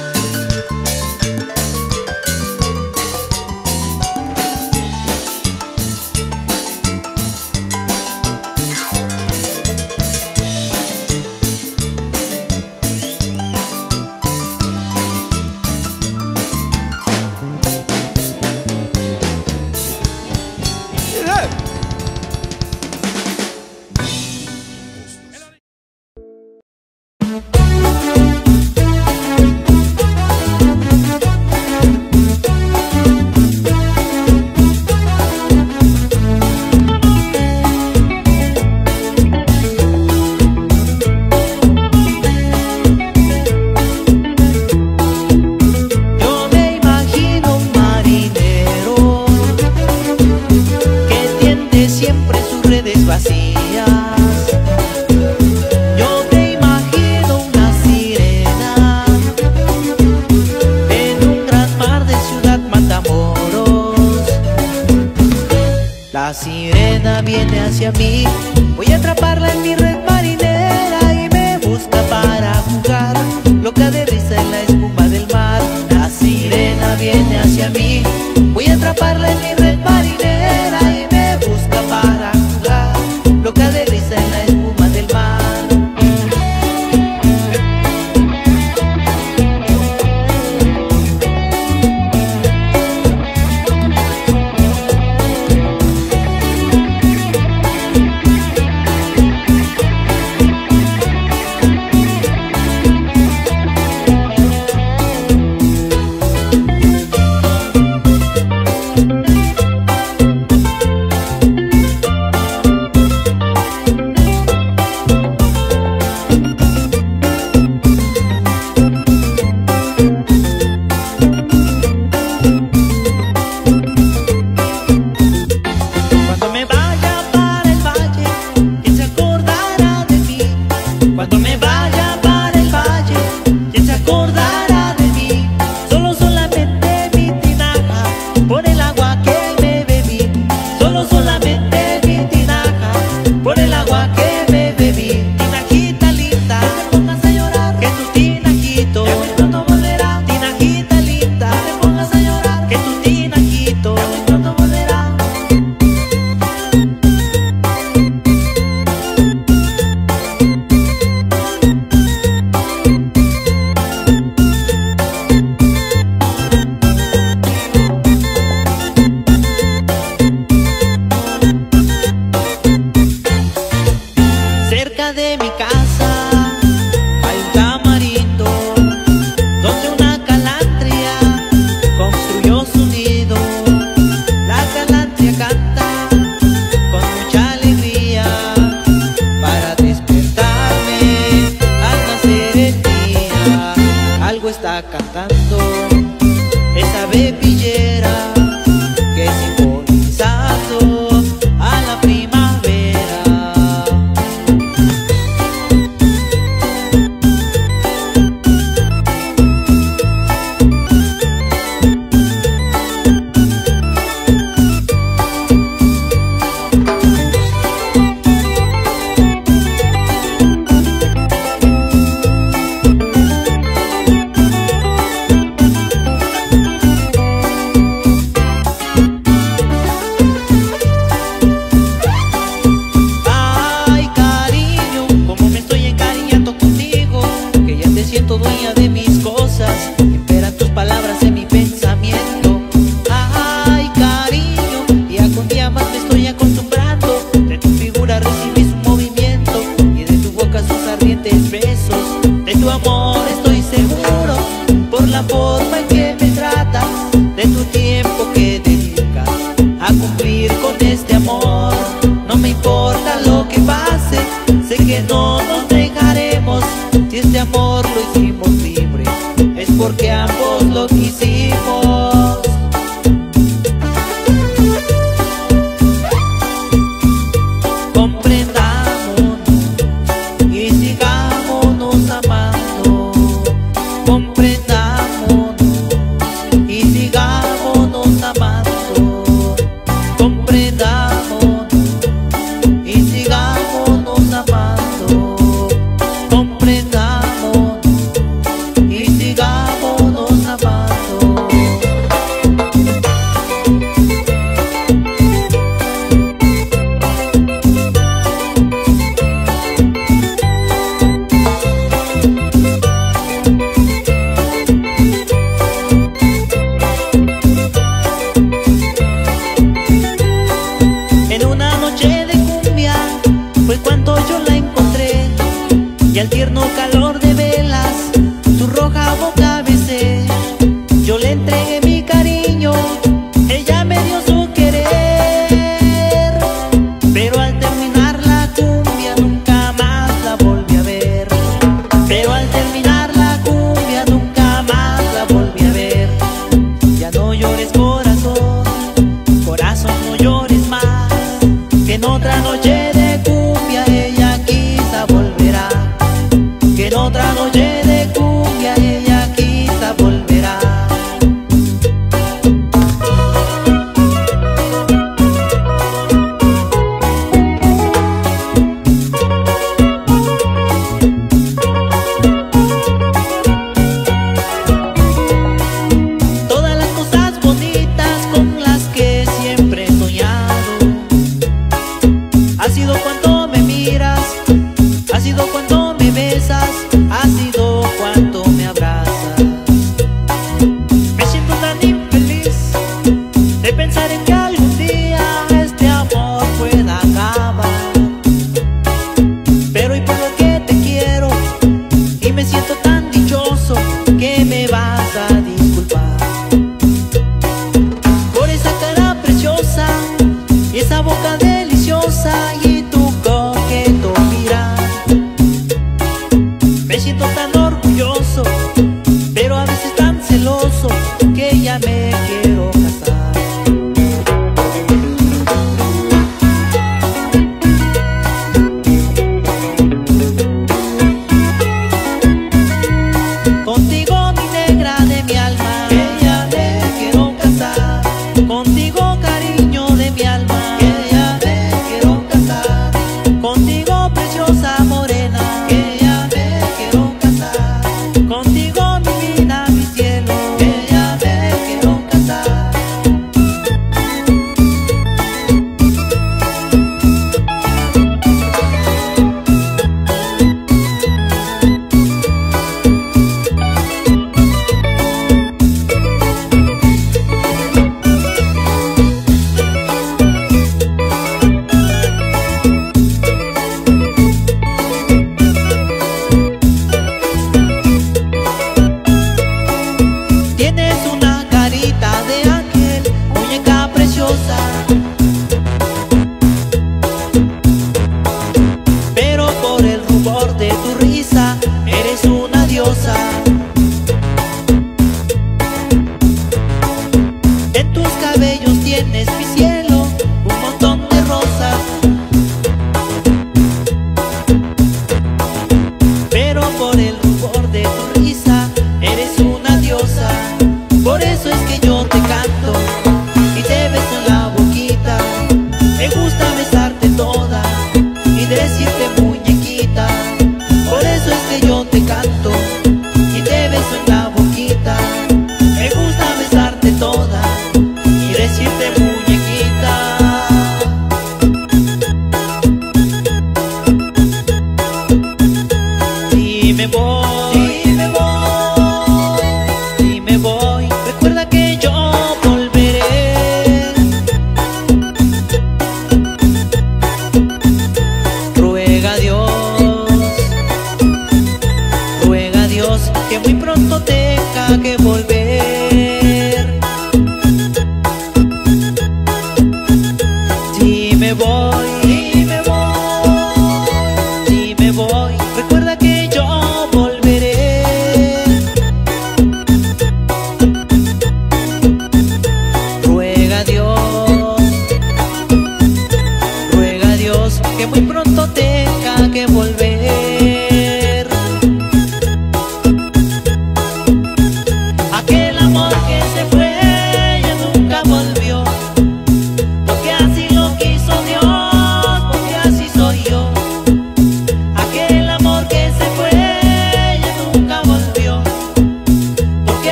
La sirena viene hacia mí, voy a atraparla en mi red marinera y me busca para jugar, loca de risa en la espuma del mar. La sirena viene hacia mí, voy a atraparla en mi red marinera y me busca para jugar, loca de risa en la espuma del mar.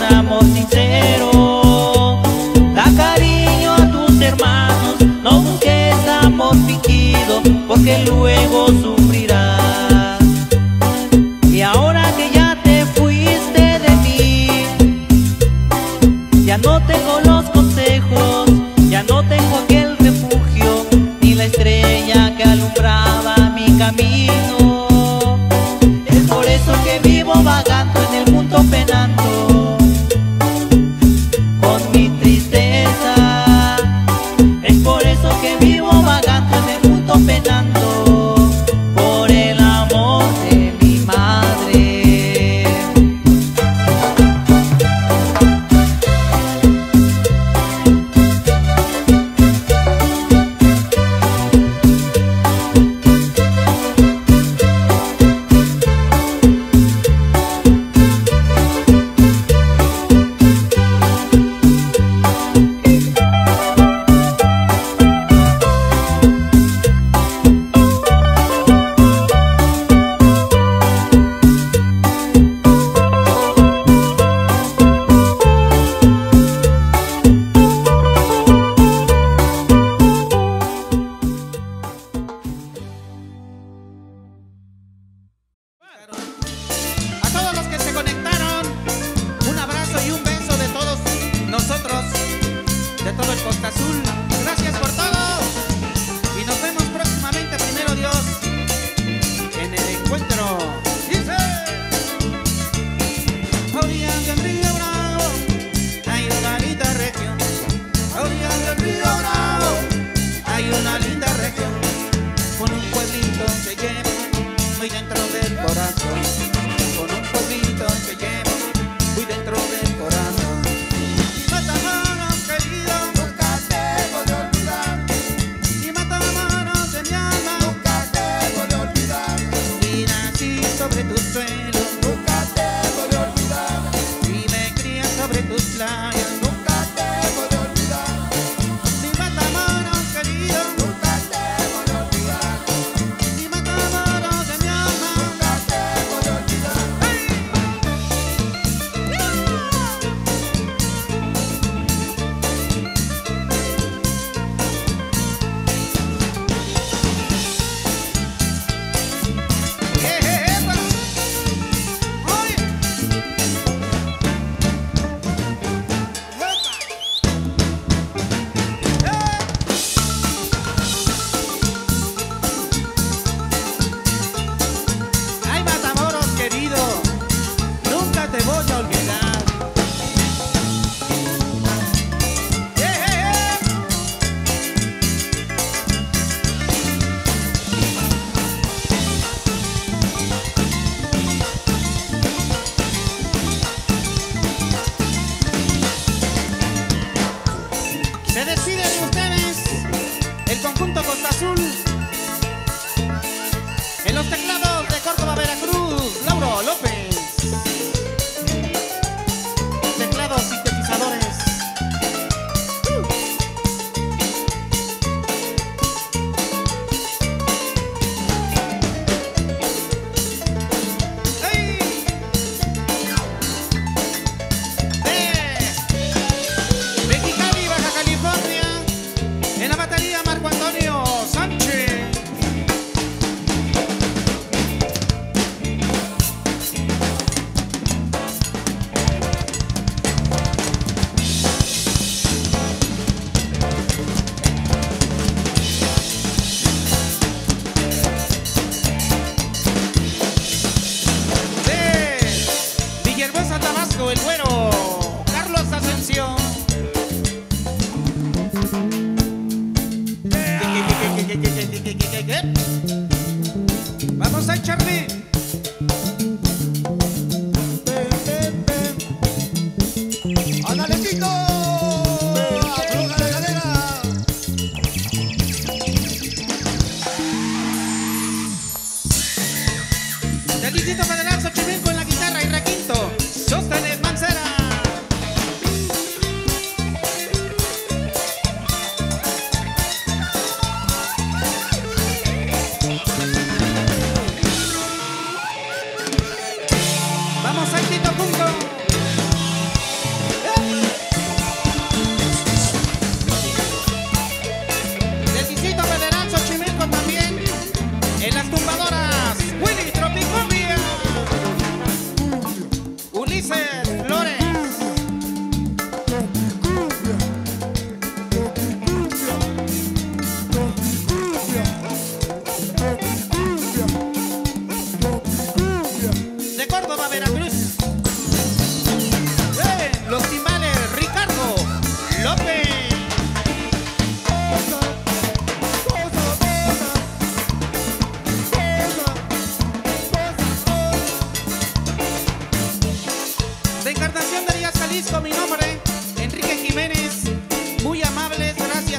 amor sincero. Da cariño a tus hermanos, no busques amor fingido, porque luego sufrirás. Y ahora que ya te fuiste de mí, ya no tengo los consejos, ya no tengo aquel refugio, ni la estrella que alumbraba mi camino. Es por eso que vivo vagando en el mundo penando con mi tristeza. Es por eso que vivo vagando en el mundo penando por el amor de mi madre. A todos los que se conectaron, un abrazo y un beso de todos nosotros, de todo el Costa Azul. Gracias por todo y nos vemos próximamente, primero Dios, en el encuentro. Dice: a orillas del río Bravo hay una linda región. A orillas del río Bravo hay una linda región, con un pueblito que lleva muy dentro del corazón, con un pueblito que lleva muy dentro del corazón. Y Matamoros querido, nunca debo de olvidar. Y Matamoros de mi alma, nunca debo de olvidar. Y nací sobre tu suelo, nunca debo de olvidar. Y me crié sobre tus playas, nunca debo de olvidar. Mi Matamoros querido, nunca debo de olvidar. Mi Matamoros de mi alma, nunca debo de olvidar. ¡Hey! ¡Eh, eh, eh! ¡Oye! Ay, Matamoros querido, nunca te voy a olvidar. ¡Eh, eh, eh! Se despide de ustedes el conjunto Costa Azul. En los teclados de Córdoba, Veracruz, Lauro López. Teclados sintetizadores. Uh. ¡Ey! De Mexicali, Baja California, en la batería Marco Antonio Sánchez. De Villahermosa, Tabasco, el güero Carlos Ascensión. Vamos a echarle. ¡Ándale, Tito! ¡Afloja la cadera! Del Distrito Federal, Xochimilco en la guitarra y requinto, Sóstenes Mancera. Vamos a Tito Junco.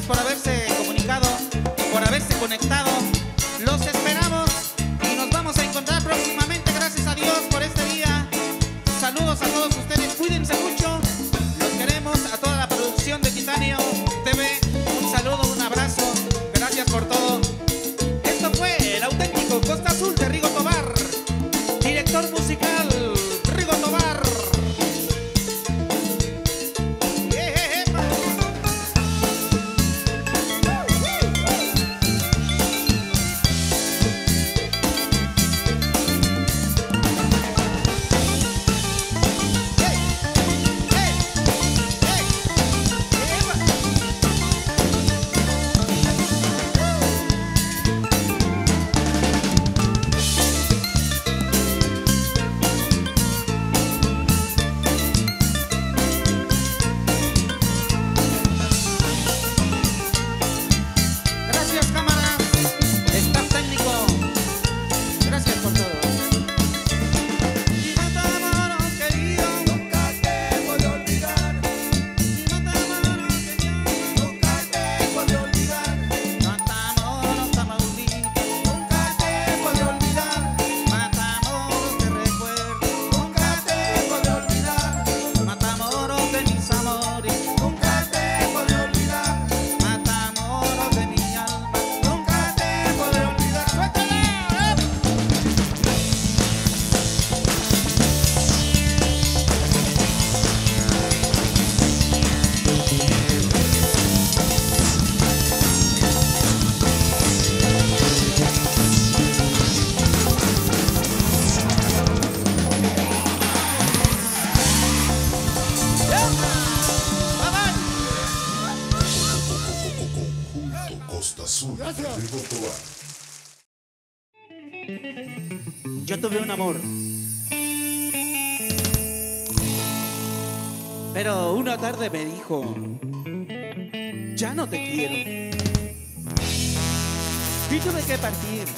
por haberse comunicado, por haberse conectado. Los esperamos y nos vamos a encontrar próximamente. Gracias a Dios por este día. Saludos a todos ustedes, cuídense mucho. Los queremos, a toda la producción de Titanio T V. Un saludo, un abrazo. Gracias por todo. Esto fue el auténtico Costa Azul de Rigo Tobar. Director musical, Rigo Tobar. Yo tuve un amor, pero una tarde me dijo: ya no te quiero. Y tuve que partir.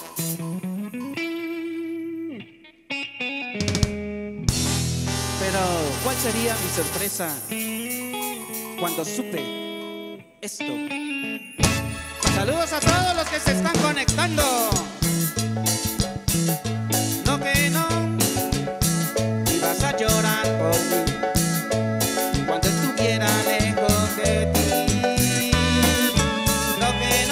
Pero ¿cuál sería mi sorpresa cuando supe esto? Saludos a todos los que se están conectando. No que no ibas a llorar por mí cuando estuviera lejos de ti. No que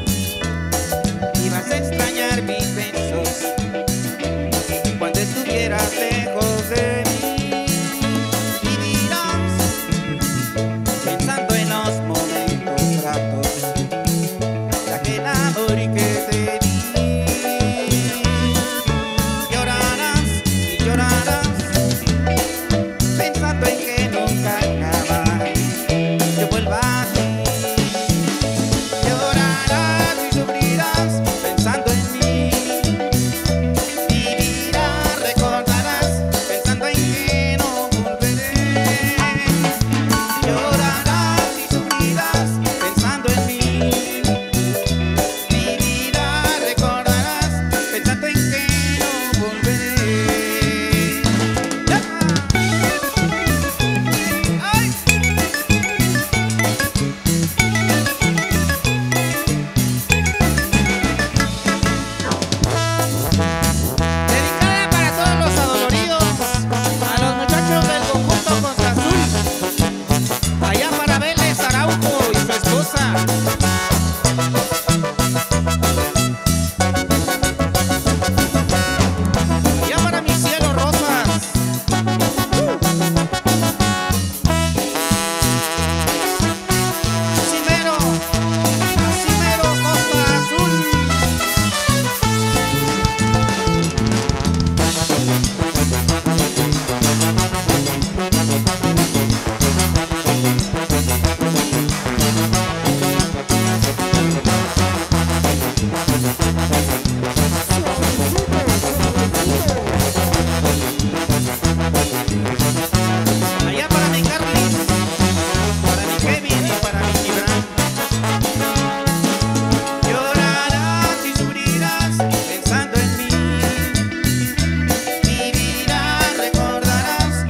no ibas a extrañar mis besos cuando estuvieras lejos de mí. Vivirás pensando en los momentos gratos de aquel amor que te di.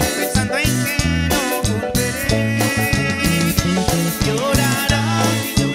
Llorarás y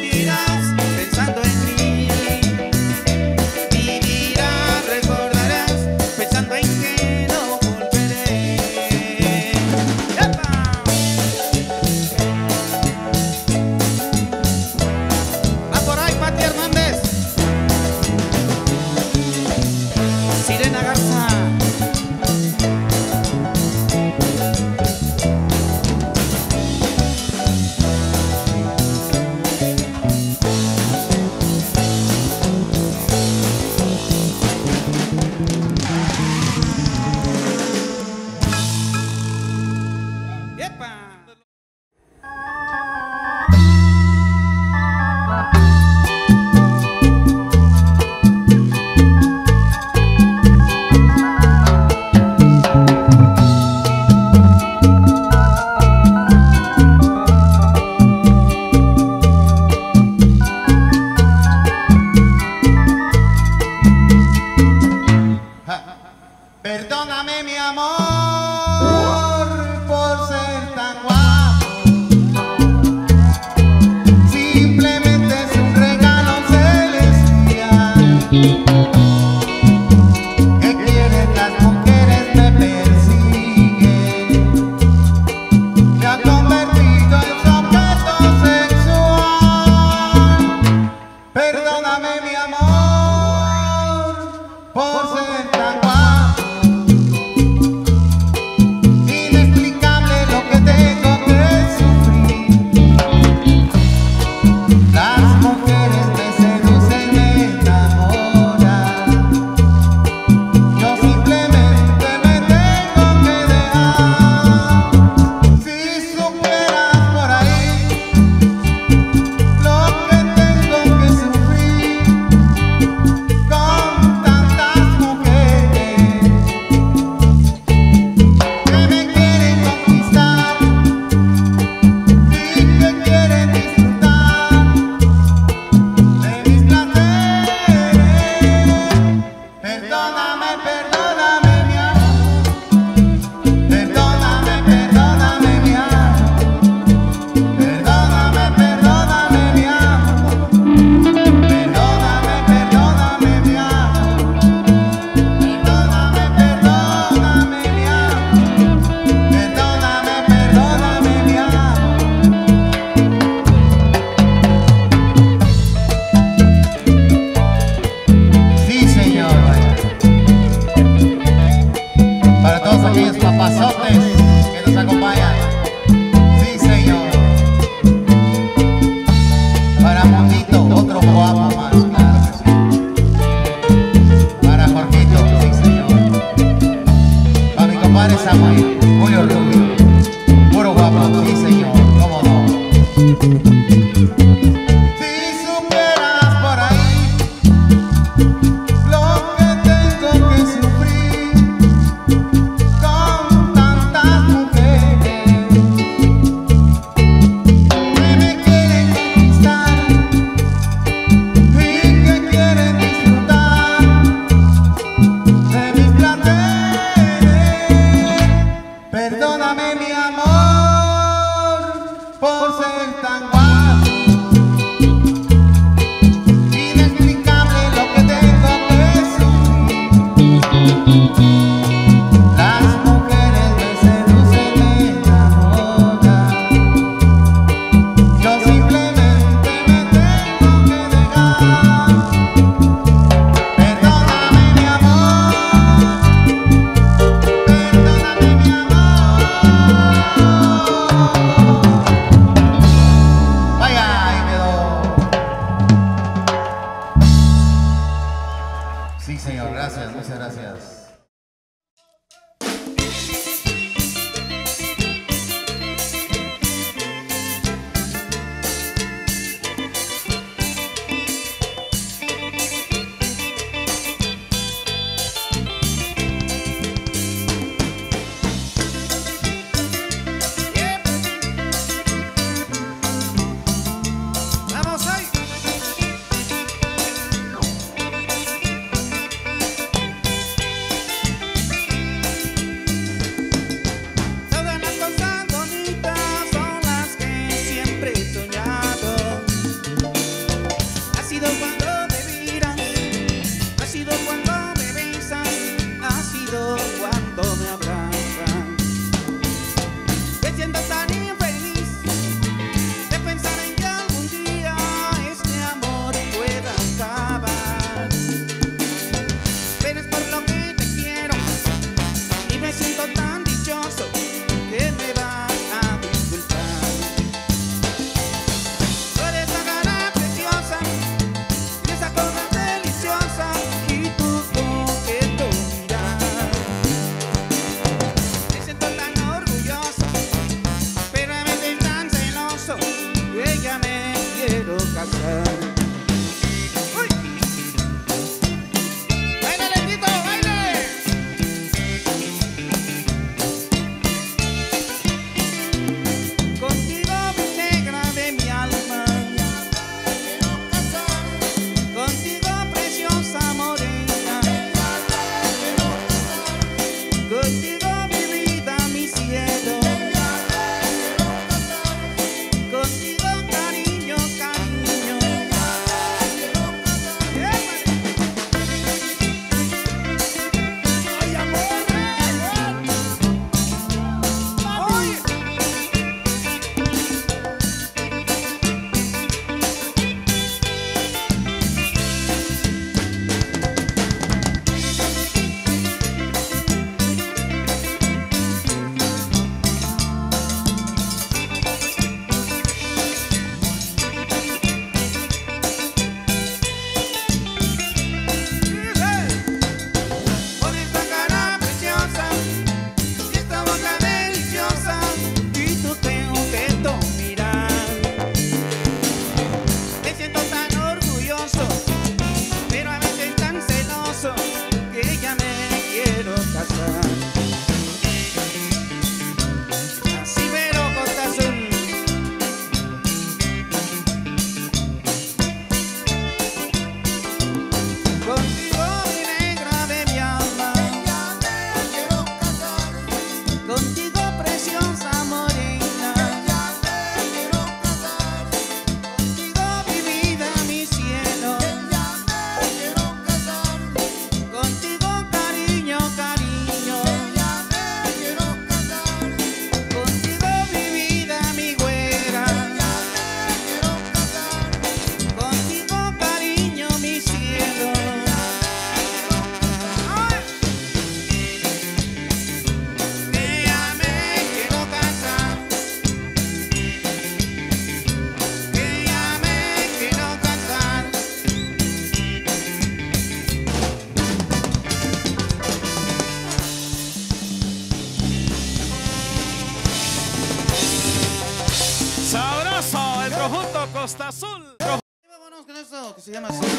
Costa Azul. Vámonos con esto que se llama así.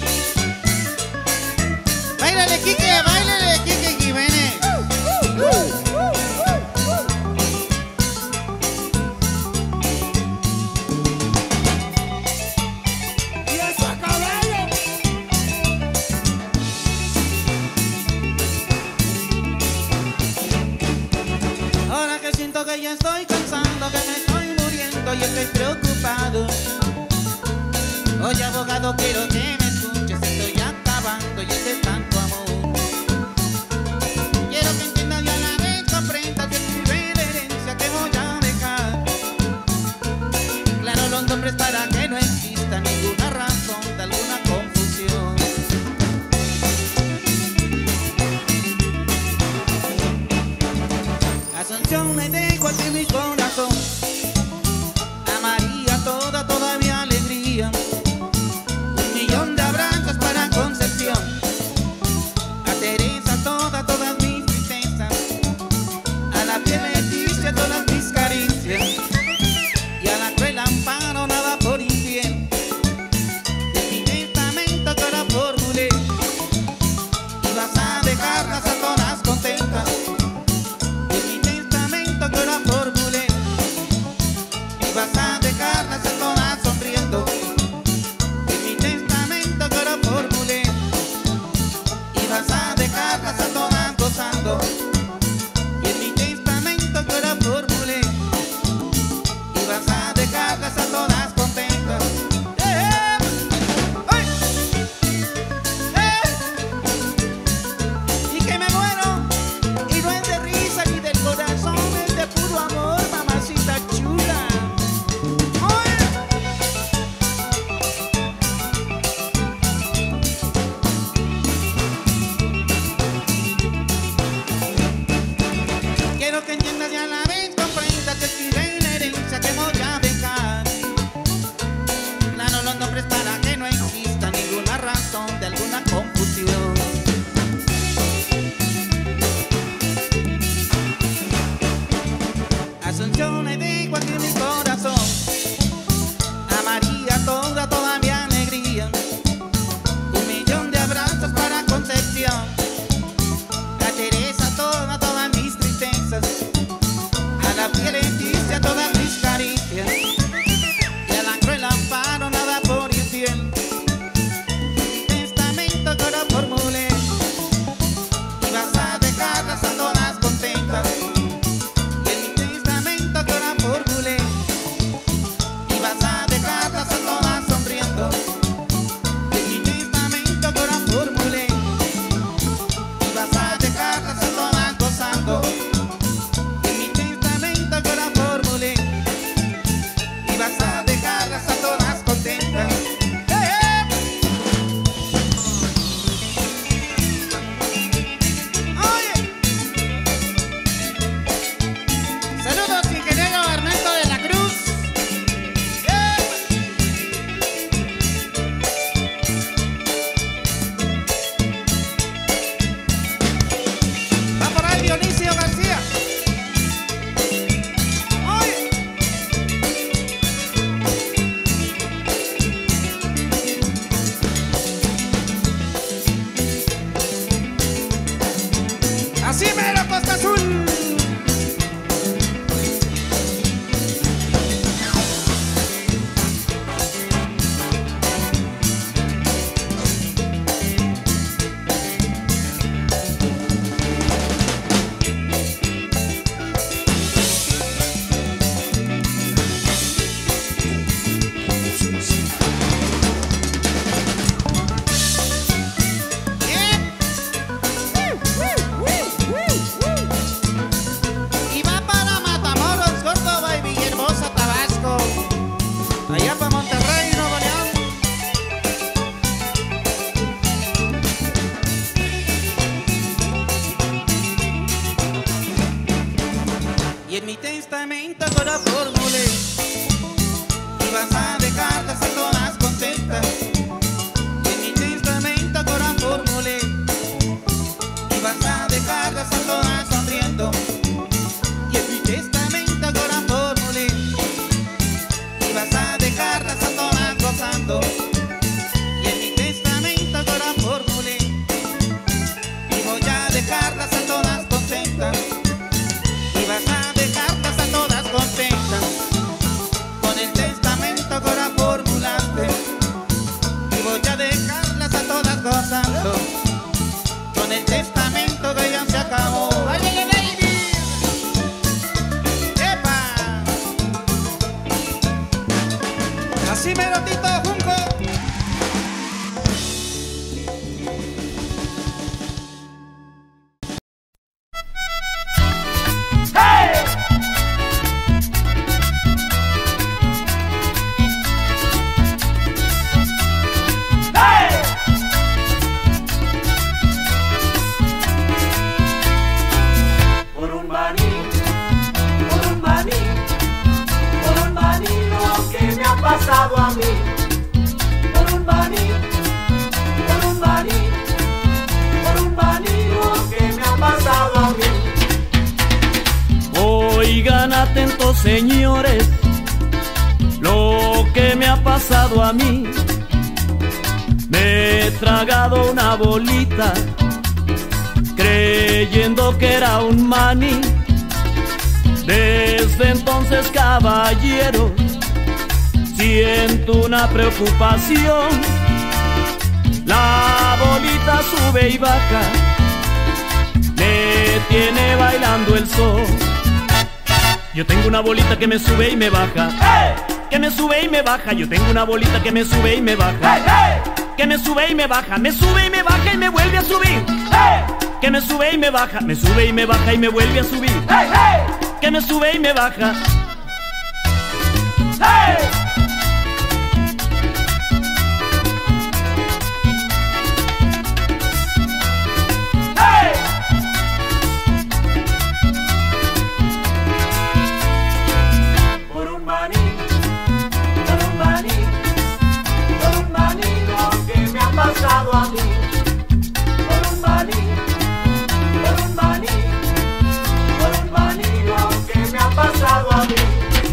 Báilale, Quique, báilale, Quique Jiménez. Y eso a caballo. Ahora que siento que ya estoy cansado, que me estoy muriendo y estoy preocupado. Oye, abogado, quiero que me escuches, estoy acabando y es de tanto amor. Quiero que entiendas y a la vez comprendas que escribe la herencia que voy a dejar. Claro, los nombres para que no exista ninguna razón de alguna confusión. Asunción, me dejo aquí mi corazón. A María toda, toda mi alegría. Un millón de abrazos para Concepción. A Teresa toda, todas mis tristezas. A la piel Leticia todas mis caricias. Y a la cruel Amparo nada por infiel. De mi testamento que ahora formulé. Y vas a dejarlas a todas contentas. De mi testamento que ahora formulé. Y vas a dejarlas a todas sonriendo. De mi testamento que ahora formulé. Y vas a dejarlas a todas gozando. Y en mi testamento que ahora formulé. Y vas a dejarlas a todas contentas. ¡Eh! ¡Ay! ¡Eh! Y que me muero. Y no es de risa ni del corazón, es de puro amor, mamacita chula. ¡Ay! Quiero que entiendas y a la vez comprendas que escribe la herencia que voy a dejar. Claro, los nombres para que no exista ninguna razón de alguna confusión. Asunción, le digo aquí mi corazón. A María toda, toda mi alegría. Un millón de abrazos para Concepción. A Teresa toda, todas mis tristezas. A la piel Leticia todas mis caricias. Y a la cruel Amparo nada por infiel. Mi testamento que ahora formulé. Y vas a dejarlas a todas contentas. Y en mi testamento que ahora formulé. Y vas a dejarlas a todas sonriendo. Y en mi testamento que ahora formulé. Y vas a dejarlas a todas gozando. Y en mi testamento que ahora formulé. Y vas a dejarlas a todas contentas. ¡Eh, eh! Oye, saludos, ingeniero Ernesto de la Cruz. ¡Eh! Señores, lo que me ha pasado a mí, me he tragado una bolita creyendo que era un maní. Desde entonces, caballero, siento una preocupación. La bolita sube y baja, me tiene bailando el sol. Yo tengo una bolita que me sube y me baja, ¡hey! Que me sube y me baja. Yo tengo una bolita que me sube y me baja, ¡hey, hey! Que me sube y me baja, me sube y me baja y me vuelve a subir, ¡hey! Que me sube y me baja, me sube y me baja y me vuelve a subir, ¡hey, hey! Que me sube y me baja, ¡hey! Pasado a mí, por un maní, por un maní, por un maní, lo que me ha pasado a mí.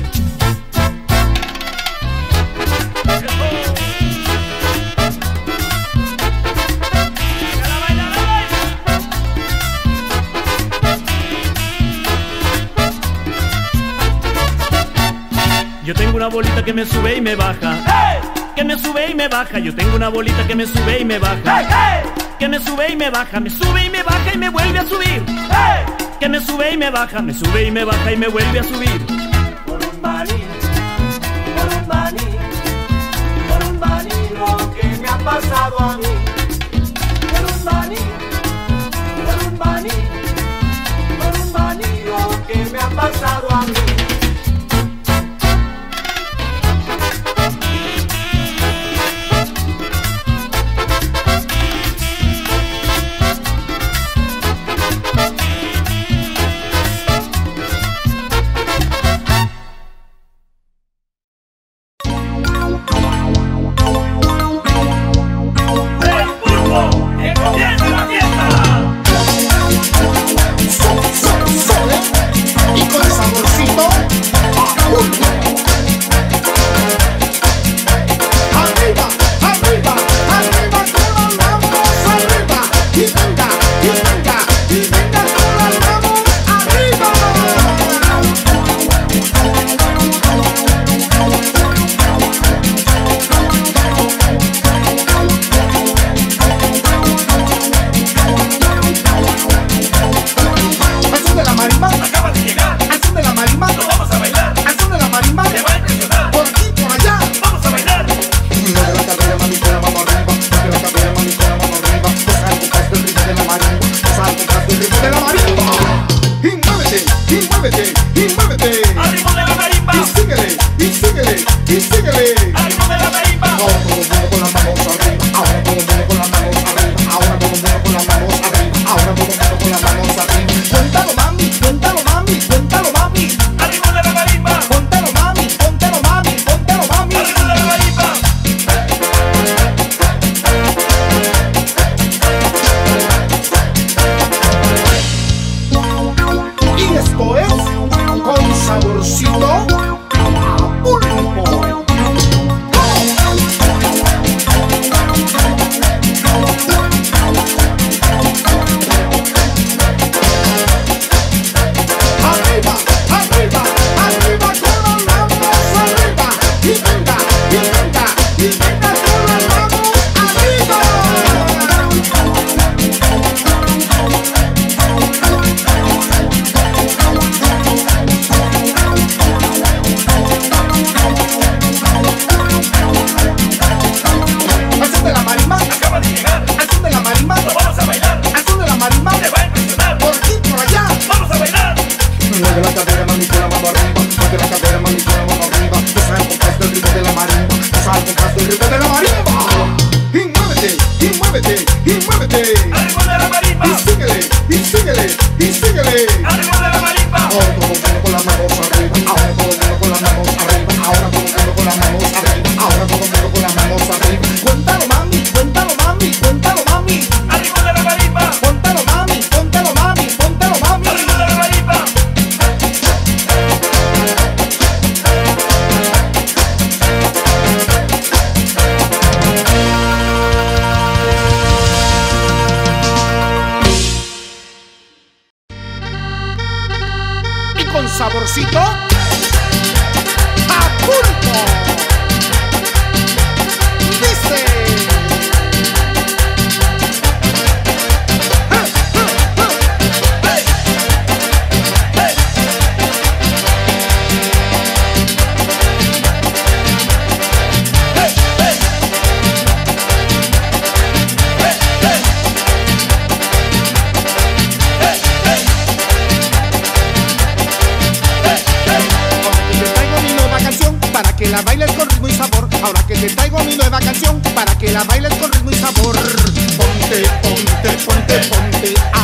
Yo tengo una bolita que me sube y me baja, ¡hey! Que me sube y me baja. Yo tengo una bolita que me sube y me baja, ¡hey, hey! Que me sube y me baja, me sube y me baja y me vuelve a subir, ¡hey! Que me sube y me baja, me sube y me baja y me vuelve a subir. Por un maní, por un maní, por un maní, lo que me ha pasado a mí. Por un maní, por un maní, por un maní, lo que me ha pasado a mí. saborcito a pulpo. Dice. Que la bailes con ritmo y sabor. Ahora que te traigo mi nueva canción para que la bailes con ritmo y sabor. Ponte, ponte, ponte, ponte